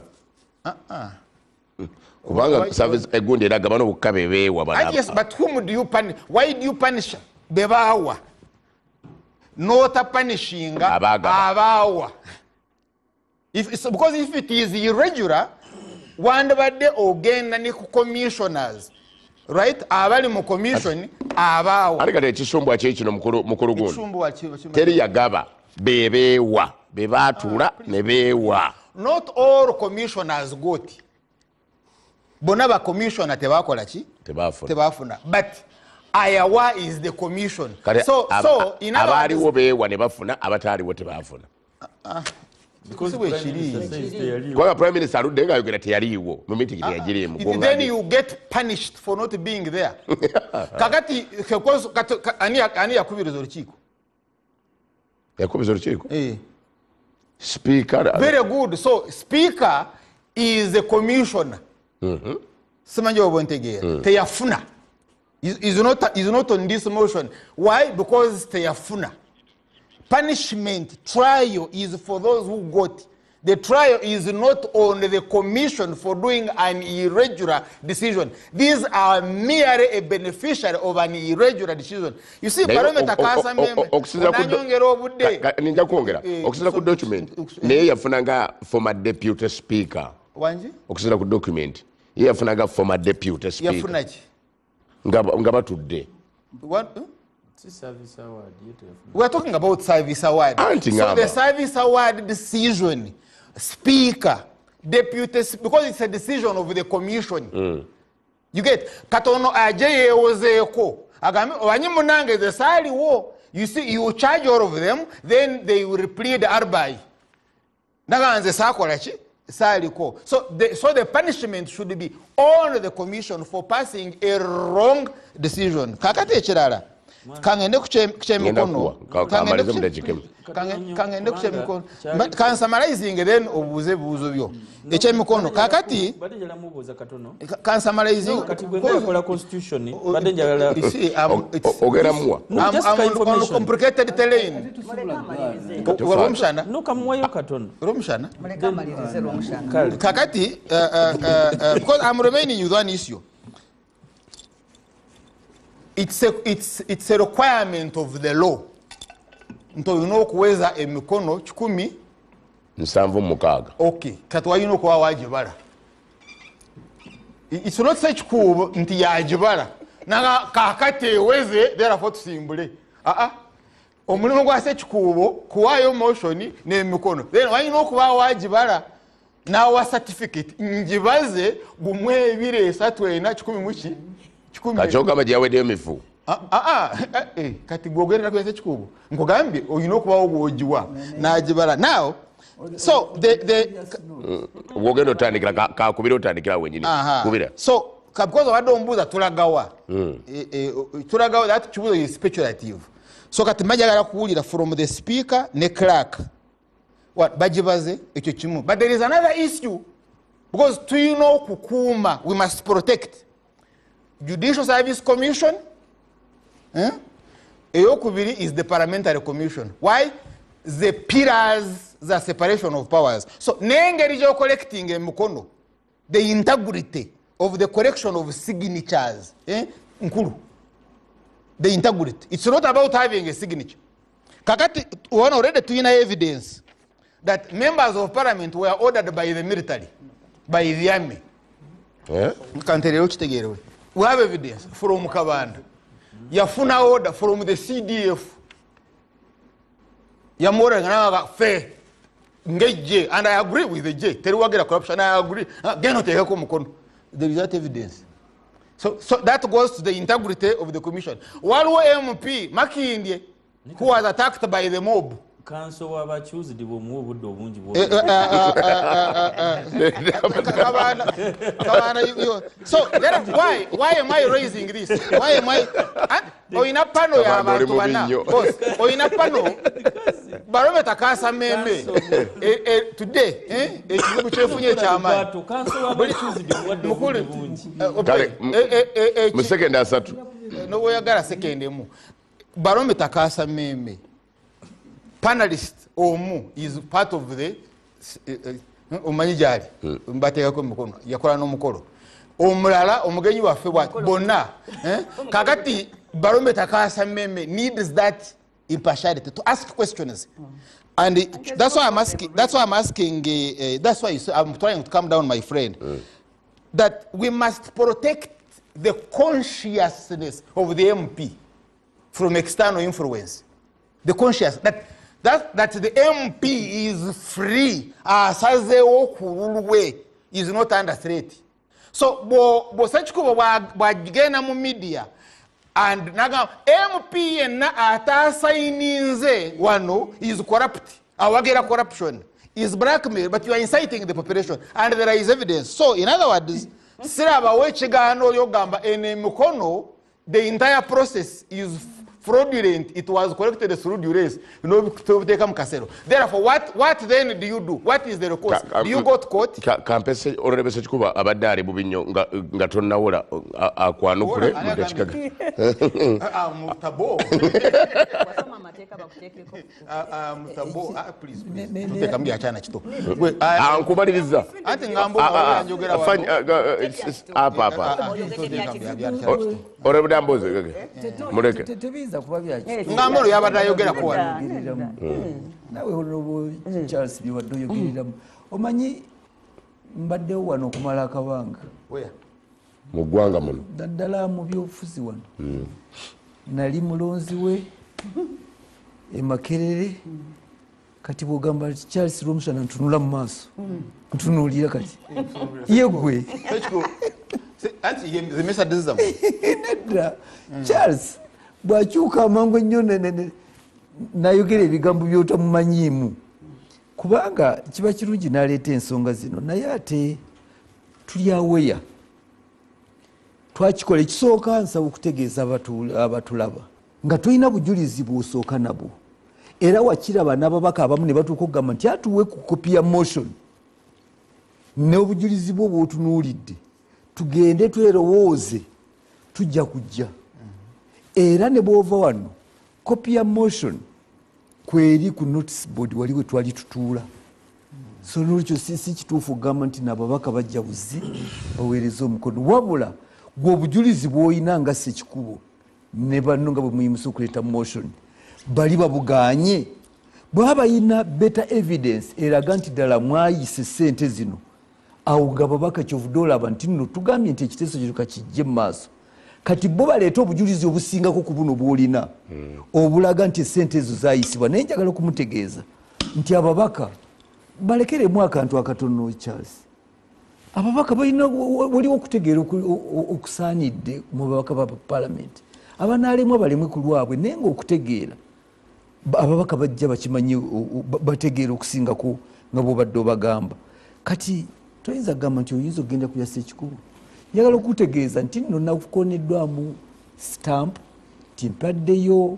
B: kubanga service egundi eraga bano bokka bebeewa
C: yes, but whom do you punish? Why do you punish bebawa not punishing abawa? Because if it is irregular, one day ogenda ni ku commissioners, right? Abali mu commission abawa
B: ali kati ekisumbwa kyekino mukulu gundi teri yagaba bebeewa bebaatula ne beewa.
C: Not all commissioners got bona ba commissioner tebakola ki tebafuna, but ayawa is the commission. So in other words,
B: abaliwo beewa ne bafuna abataaliwo tebafuna
C: because we shiri
B: kwa prime minister aludde nga ayogera teyaliiwo mu meeting teyagirimu.
C: Then you get punished for not being there. Kakati ani yakubiriza olukiiko
B: speaker.
C: Very good. So speaker is a commissioner. Simanyi obwentegeera teyafuna is not on this motion. Why? Because teyafuna. Punishment trial is for those who got. The trial is not on the commission for doing an irregular decision. These are merely a beneficiary of an irregular decision. You see, Parliament kasa meme onanyongera obudde
B: ninja kwongera okusira ku document naye yafunanga former deputy speaker
C: wanji
B: okusira ku document ye yafunanga former deputy speaker
C: yafuna ki
B: nga batudde.
C: What? Service award. We are talking about service award. So the service award decision, speaker, deputy, because it's a decision of the commission. You get katono aje ozeko agame abanyimunange the sali wo. You see, you charge all of them, then they will plead arbai. Naganze sakola ki sali ko. So the punishment should be on the commission for passing a wrong decision. Kakate ekirala kangende kuchemikono kangende kuchemikono kan summarizing then obuze buzo byo echemikono kakati kan summarizing
E: kati gwe kola constitution bade njagala
B: ogera muwa
C: I'm complicated terrain romshana
E: nuka muwayo katono
C: romshana kakati because I'm remaining with one issue. It's a requirement of the law. Nto yuno kuweza emikono
B: 17
C: okay katwa yuno kwa wajibala. It's not such kubo nti yajibala naga kakate weze therefore tusimbule omulimu gwa such kubo kuwayo motion ne emikono then wayino kuba wajibala na wa certificate njibaze gumwe 2 3 muki
B: kachoka majawede emifu
C: kati gogerera kwese chikubo ngogambi oyino kuba ogwojiwa najibala now so the
B: wogendo otandikira kakubira otandikira wenyini kubira
C: so because wadombuza tulagawa tulagawa that chibuzo is speculative so kati majagala kuwulira from the speaker ne clerk what bajibaze ekyo kimu but there is another issue because you know kukuma we must protect Judicial Service Commission. Eyokubiri is the Parliamentary Commission. Why? The pillars, the separation of powers. So, nengerijo collecting mukono, the integrity of the correction of signatures. Nkulu. The integrity. It's not about having a signature. Kakati, one already tuina evidence that members of Parliament were ordered by the military, by the army. We have evidence from Kabanda. Yafuna order from the CDF. Yamora ngana fair. Ngeje, and I agree with the J. Teruwagera corruption, I agree. There is that evidence. So that goes to the integrity of the commission. Walwo MP, Maki India, who was attacked by the mob.
E: Council waba choose the move do bunji bo.
C: So why am I raising this? Why am I oina pano ya abantu bana boss oina pano barometer kasa meme today ekibugu kyefunye kyama
E: council waba choose the word do bunji
B: mu second asatu
C: no we agara second mu barometer kasa meme panelist omu is part of the omanyi gyali mbateekako emikono yakola n'omukolo omulala omugenyi waffe bonna kakati barometer kasa meme needs that impartiality to ask questions. And that's why I'm asking. That's why I'm asking. That's why I'm trying to calm down, my friend. That we must protect the consciousness of the MP from external influence. The conscious that the MP is free, is not under threat. So, bo sachikubo bagena mu media. And naga MP na atasayininze wano is corrupt. Awagera corruption is blackmail, but you are inciting the population, and there is evidence. So, in other words, siraba wechigano yogamba ene mukono, the entire process is fraudulent. It was collected through duress. Therefore, what then do you do? What is the recourse? Do you go to court?
B: Kampese orebese chikuba abadari bubinyo nga tonnawola akwanukule mukachikaga.
C: Mutabo. Mutabo, please. Muteka mbya chana chito.
B: Ankubaliriza.
C: Ati ngambo yanjogera
B: apa. Orebda mboze mureke.
C: Ngambo yabadayogera ko
A: nawe olobo Charles biwadde oyogereramu omanyi mbaddewo wano okumala akabanga
B: mu ggwanga muno
A: daddala mu byobufuzi wano nali mulonzi we Makerere kati bwogamba Charles Romshan ntunula mu maaso ntunuulira kati yegwe nedda Charles bwakyuka amangu ennyo nayogera ebigambo byotamumanyiimu kubanga kiba kirungi naleeta ensonga zino naye ate tuli aweya twakikola ekisooka nsaba okutegeeza abatulaba nga tulina bujulizi bwosooka nabwo era wakiraba n'ababaka abamu ne batuuka okugamba nti atuwe ku kopi ya motion n'obujulizi bwo bwotunuulidde tugende twerowooze tujja kujja era ne bwova wano kopi ya motion kweri ku notice board wali we twali tutuula so nolwekyo si kituufu okugamba nti nababaka bajja buzi baweereza omukono wabula gweobujulizi bw'olina nga Ssekikubo ne banno nga bwe muyimusa okuleeta motion bali babuganye bwaba balina better evidence eraga nti ddala mwayise ssente zino awo nga babaka kyovude olaba nti nno tugambye nti ekiteeso kino kakijje mu maaso kati bo baleeta obujulizi obusingako ku buno bw'olina obulaga nti esente ezo zayisibwa naye njagala okumutegeeza nti ababaka balekeremu akantu akatono Charles ababaka balina waliwo okutegeera okusaanidde mu babaka ba palamenti abanaalemu abalemu ku lwabwe naye ngaokutegeera ababaka bajja bakimanyi bategeera okusingako nga bwobadde obagamba kati toyinza kugamba nti oyinza okugenda kuya Ssekikubo njagala okutegeeza nti nno nakukoneddwamu stamp timpaddeyo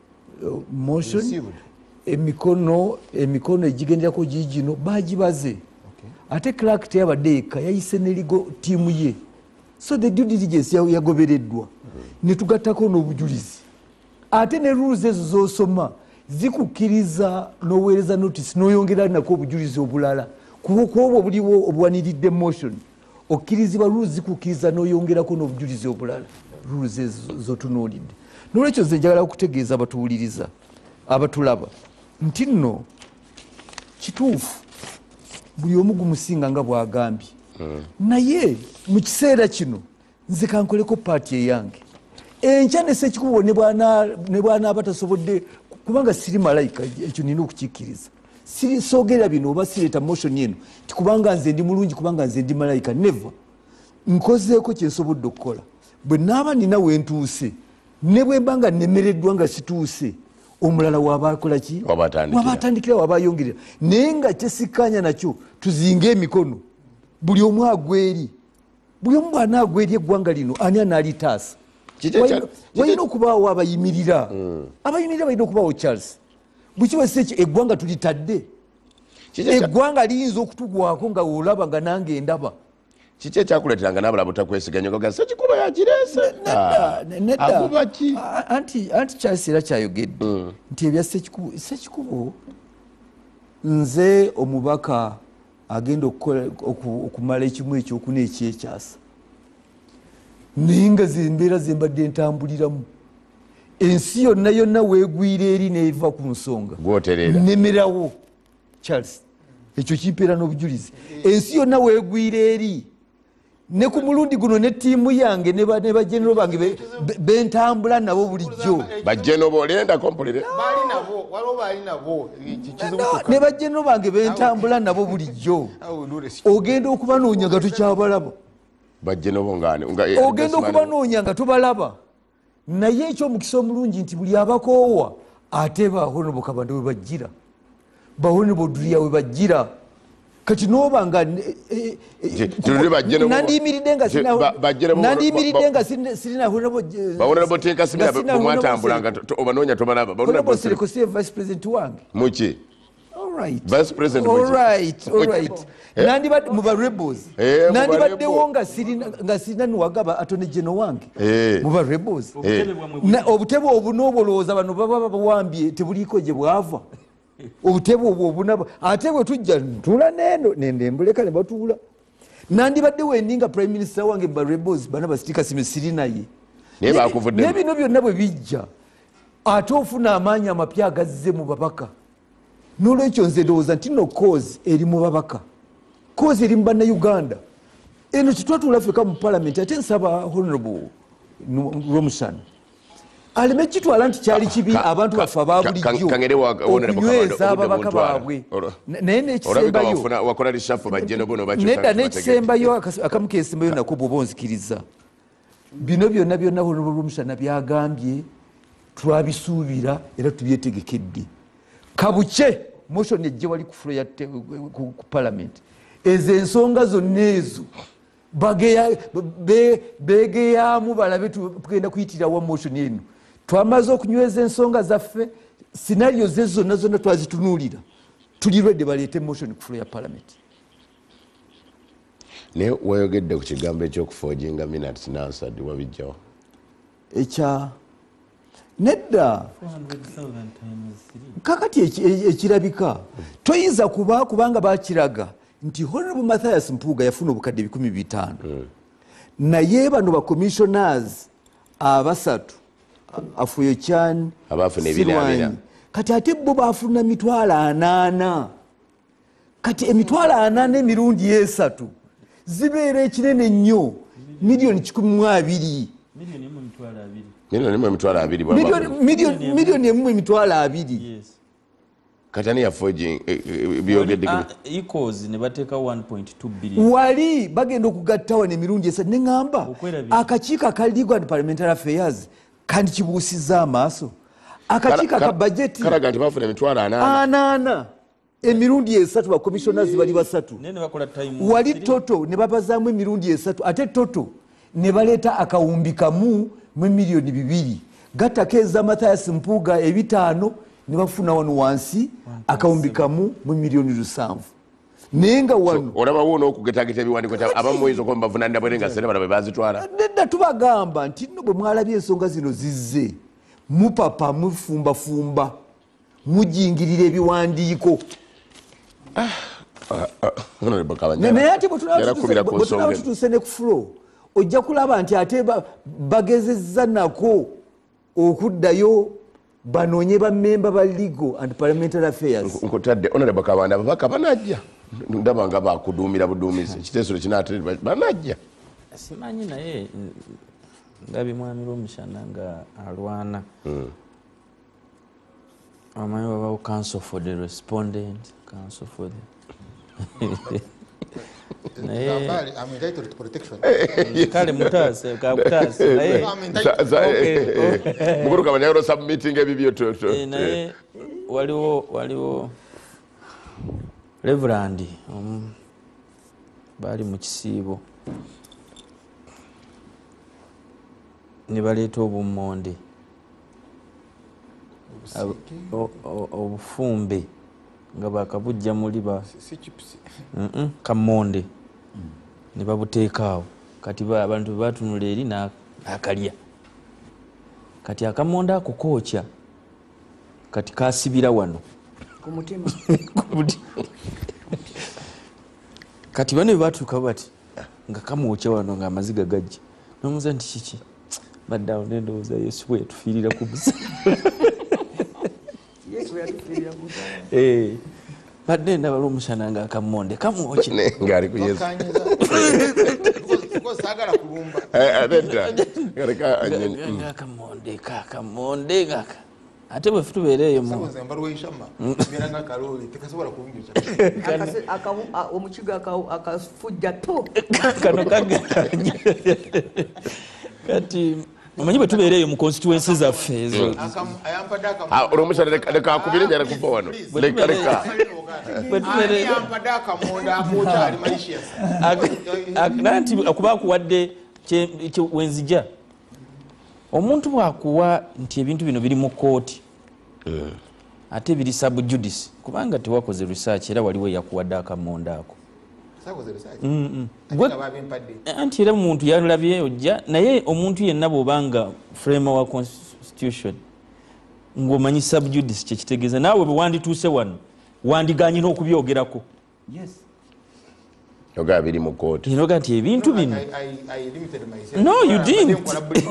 A: motion emikono egigenderako gigino bagibaze ate clark teyabadde eka yayise neligo tiimu ye so the due diligence yagobereddwa netugattako n'obujulizi ate ne rules ezo zosoma zikukkiriza n'oweereza notice n'oyongera nako obujulizi obulala kuobwo obuliwo obuwaniridde motion okkirizibwa rules zikukkiriza n'oyongerako n'obujulizi obulala rules ezo zotunuulidde n'olwekyo nze njagala okutegeeza abatuwuliriza abatulaba nti nno kituufu buli omu gumusinga nga bw'agambye naye mu kiseera kino nze kankoleko paati eyange enkya ne Ssekikubo ne bw'anaaba tasobodde kubanga siri malayika ekyo nina okukikkiriza soogera bino oba sireeta motion eno ti kubanga nze ndi mulungi kubanga nze ndi malayika never nkozeeko kyensobodde okukola bwe naaba nina wentuuse ne bwe mba nga nemereddwa nga situuse omulala wabakola ki wabatandikira wabayongerera naye nga kyesikkanya nakyo tuzinga emikono buli omu agweri buli omu bw'anaagweri eggwanga lino ani anaalitaasa walina okubaawo abayimirira abayimirira balina okubaawo Charles bukiwesa ekyo eggwanga tulitadde eggwanga liyinza okutugwako nga olaba nga nange ndaba
B: kiki ekyakuleeteranga n'abalala butakwesiganya ogaga Ssekikubo yagireese akuba ki
A: anti Charles era kyayogedde nti ebya Ssekikubo nze omubaka agenda okumala ekimu ekyokuna ekyekyasa naye nga zembeera zembadde ntambuliramu ensi yonna yonna weegwira eri neva ku nsonga nemerawo Charles ekyo kimpeera n'obujulizi ensi yonna weegwira eri ne ku mulundi guno ne ttiimu yange ne bajenero bange bentambula nabo bulijjo
B: bajenobo olendako mpulire
A: ne bajenero bange bentambula nabo bulijjo ogenda okubanoonya nga tukyabalaba
B: bajenobo ngane
A: ogenda okubanoonya nga tubalaba naye ekyomukisa omulungi nti buli abakoowa ate bahonobo kabanda we bajjira bahonobo dulia we bajjira kati noba nga nandiyimiridde nga sirina
B: honobo tenkasimira bwemwatambulanga obanoonya tobalaba
A: honobo Serekosye vice president wange
B: muki
A: Vice President nandibadde mu ba rebels nandibaddewo nga sirina niwagaba atone geno wange mu ba rebels obutebe obu n'obolowooza bano baba bawambye tebuliiko gye bwava obutebe obwo obunaba ate bwe tujja ntula neeno nendembuleka ne batuula nandibaddewo endi nga prime minister wange mu ba rebels bana basitika sime siri naye nebino byonna bwe bijja ate ofuna amaanyi amapya agazze mu babaka n'olwekyo nze ndowooza nti no cause eri mu babaka cause eri mu bannayuganda eno kitwatula Africa mu parliament ate nsaba honorable Romson aleme kitwala nti kyali kibi abantu baffe ababulijjo okunyweza ababaka baabwe naye nekisembayo akamu kesembayo nako bwoba onzikiriza bino byonna byonna honorable Romson byagambye twabisuubira era tubyetegekedde kabuche motion ejje wali ku floor ya ku parliament ezo ensonga zonna ezo begeyamu balabe tugenda kuyitira wa motion eno twamaze okunyweza ensonga zaffe scenario ze zonna zonna twazitunuulira tuli ready baleete motion ku floor ya parliament
B: ne wayogedde ku kigambo ekyokuforginga minutes nansad wabijjawo
A: ekya nedda kakati ekirabika toyinza kubanga bakiraga nti honorable Mathias Mpuuga yafuna obukadde 1500 naye bano ba commissioners abasatu Afuyo Chan
B: abafuna ebinabira
A: kati ate bo bafuna mitwalo 8 kati emitwalo 8 emirundi esatu zibeera ekinene nnyo milioni 12 milioni emu emitwalo 2
B: katani ya forging byogedde
E: equals ne bateka 1.2 billion
A: wali bagenda okugattawa n'emirundi esatu ne ngamba akakiiko aka legal and parliamentary affairs kandi kibuusiza amaaso akakiiko aka budget
B: kalaga nti bafuna emitwalo
A: 8 emirundi esatu ba commissioners bali basatu wali toto ne babazaamu emirundi esatu ate toto ne baleeta akawumbi kamu mu milioni 2 gattakeeza Mathias Mpuuga 5 ne bafuna wano wansi akawumbi kamu mu milioni 7 naye nga wano
B: olaba wuno okugetageta ebiwandiiko abamuyiza okuba bavunaanira bwerenga sene bano be bazitwala
A: nedda tubagamba nti nno bwe mwalabye ensonga zino zizze mupapa mufumbafumba mujingirira ebiwandiiko naye ate bwe tunaba tutuuse ne ku floor ojja kulaba nti ate bagezezza nako okuddayo banoonye bammemba ba legal and parliamentary affairs
B: nkutadde honorable Kabanda ababaka banajja ndaba nga bakuduumira buduumizi ekiteeso kinaate banajja
E: simanyi naye ndabi mwami Romshana nga alwana amanyi wabawo council for the respondent council for the kale mutase kabutase naye
B: mukuru Kabanda yaro submitting ebibyo
E: naye waliwo Reverend bali mu kisiibo ne baleeta obummonde obufumbe nga bakabujja muli ba kammonde ne babuteekaawo kati abantu batunula eri n'akalya kati akamonde ako kookya kati kasibira wano
D: ku mutima
E: kati bano batuuka bati nga kamwokya wano ng'amaziga gajja nomuza nti kiki baddawo nendowooza yesu bwe yatufiirira ku busa badde ndabala omusana nga akamonde kamwokya
B: ngaali ku yesu
E: akamonde ngaka ate bwe tubeereeyo
D: omukiga akafujja to
E: kano kaganya kati omanyi bwe tubeereeyo mu constituency zaffe ezo
B: olwomusana leka akubire njala kuva wano leka
E: nanti akuba akuwadde wenzija omuntu bwakuwa nti ebintu bino biri mu kooti ate biri subjudice kubanga tewakoze research era waliwo eyakuwadde akamonde ako anti era omuntu yalabye ojja naye omuntu yenna bwobanga frame wa constitution ng'omanyi subjudice kyekitegeeza naawe bwe wandituuse wano wandiganyina okubyogerako
B: yoga biri mu kooti
E: noga nti ebintu bino no you didn't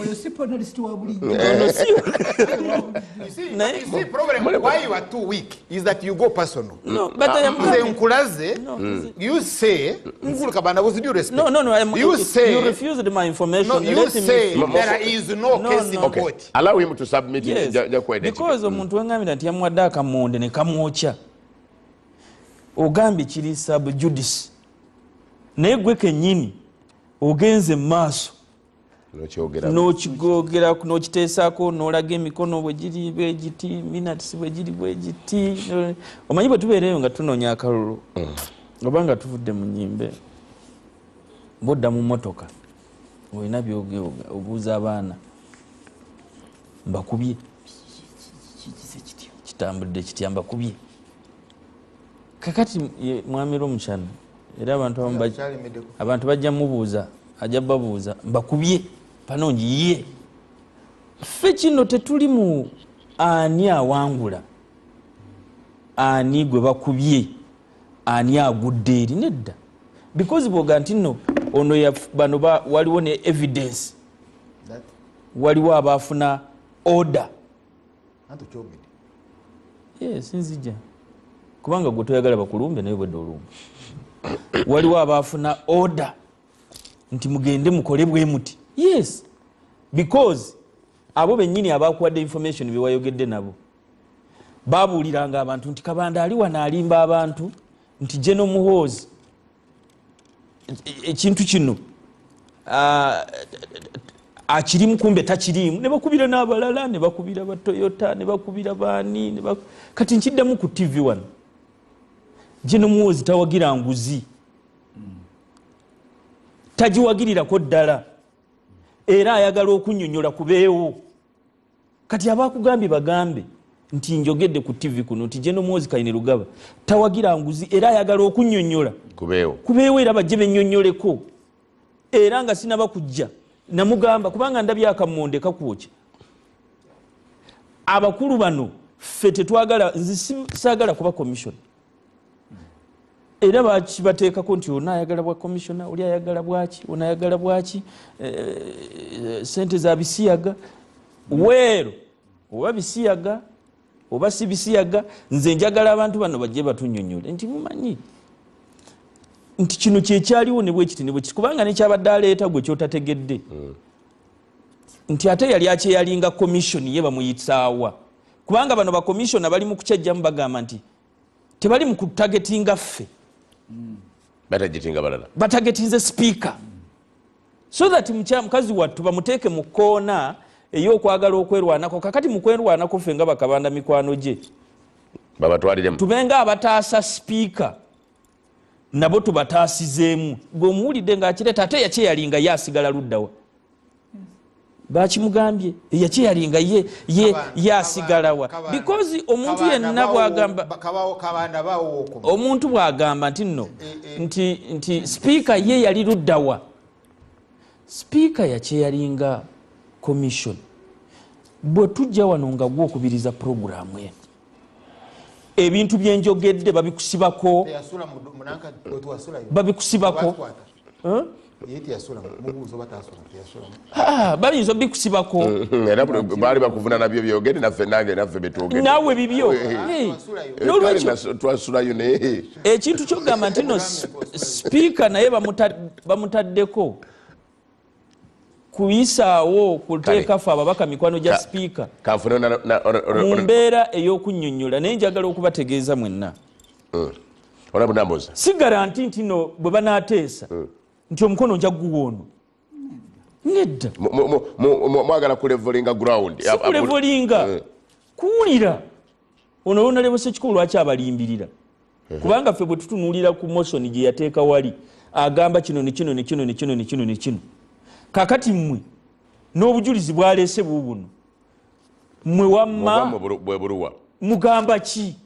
C: why you are too weak is that you go personal.
E: No, but I am
C: nkulaze you say nkuluka bana with due respect.
E: No, I am,
C: you say
E: you refused my information.
C: No, you say there is no case in court.
B: Allow him to submit
E: yes, because omuntu wengambira nti yamwadde akamonde ne kamwokya ogambye kiri subjudice naye gwe kennyini ogenze mu maaso n'okigogeraku n'okiteesaako n'olaga emikono bwe giri bwe giti minutes bwe giri bwe giti omanyi bwe tubeereyo nga tunoonya akalulu oba nga tuvudde mu nnyimbe bodda mu mmotoka olina obuuza abaana mbakubye kitambulidde kitya mbakubye kakati mwamira omukyano era abantu bajja mubuuza ajja babuuza mbakubye panongi ye ffe kino tetuli mu ani awangula ani gwe bakubye ani agudde eri nedda because bwoga nti nno ono bano waliwo ne evidence waliwo abaafuna order yes nzija kubanga gwe toyagala bakulumbe naye bwedde olumbe waliwo abaafuna order nti mugende mukole bwe muti yes because abo bennyini abakuwadde information bewayogedde nabo babuuliranga abantu nti Kabanda ali wano alimba abantu nti General Muhoozi ekintu kino akirimu kumbe takirimu ne bakubira n'abalala ne bakubira ba Toyota ne bakubira baani kati nkiddamu ku TV wano General Muhoozi tawagira nguzi tajiwagirirako ddala era ayagala okunnyonnyola kubeewo kati abakugambye bagambe nti njogedde ku TV kuno nti General Muhoozi Kayini Lugaba tawagira nguzi era ayagala okunnyonnyola kubeewo era bajje bennyonnyoleko era nga sinaba kujja namugamba kubanga ndabye akamonde kakwokya abakulu bano ffe tetwagala nzisaagala kuba commission era bakibateekako nti ona ayagala bwa commissioner oli ayagala bwaki ona ayagala bwaki sente za bisiyaga weero oba bisiyaga oba si bisiyaga nze njagala abantu bano bajje batunnyonnyole nti mumanyi nti kino kyekyaliwo ne bwekiti ne bwekiti kubanga nekyabadde aleeta gwe kyotategedde nti ate yali akyeyalinga commission ye bamuyitaawa kubanga bano bakomisiona bali mu kukyajjamu bagamba nti tebali mu kutagetinga ffe batagetinze speaker so that mukazi wattu bamuteeke mu koona ey'okwagala okwerwanako kakati mu kwerwanako ffe nga Bakabanda mikwano gye tubenga abataasa speaker nabo tubataasizeemu gweomuwulidde ng'akireeta ate yakyeyalinga ye asigala luddawa bakimugambye yakyeyalinga ye asigalawa because omuntu yenna bwagamba omuntu bwagamba nti nno nti speaker ye yali luddawa speaker yakyeyalinga commission bwe tujja wano nga gwokubiriza programu eno ebintu byenjogedde babikusibako bayinza bikusibako
B: era baali bakuvuna nabyo byogere naffe nange naffe betwogere
E: naawe bibyo
B: twasulayo naye
E: ekintu kyogamba nti no speaker naye bamutaddeko kuyisaawo kuteekafu ababaka mikwano gya speaker mu mbeera ey'okunnyonnyola naye njagala okubategeeza mwenna si garanti nti no bwe banaateesa nti omukono nja guwoono nedda
B: mwagala kulevolinga ground
E: si kulevolinga kuwulira ono lonalebose kikulu lwaki abalimbirira kubanga ffe bwe tutunuulira ku motion gye yateeka wali agamba kino ne kino ne kino ne kino ne kino ne kino kakati mmwe n'obujulizi bwaleese buubuno mmwe wamma
B: bwe buluwa
E: mugamba ki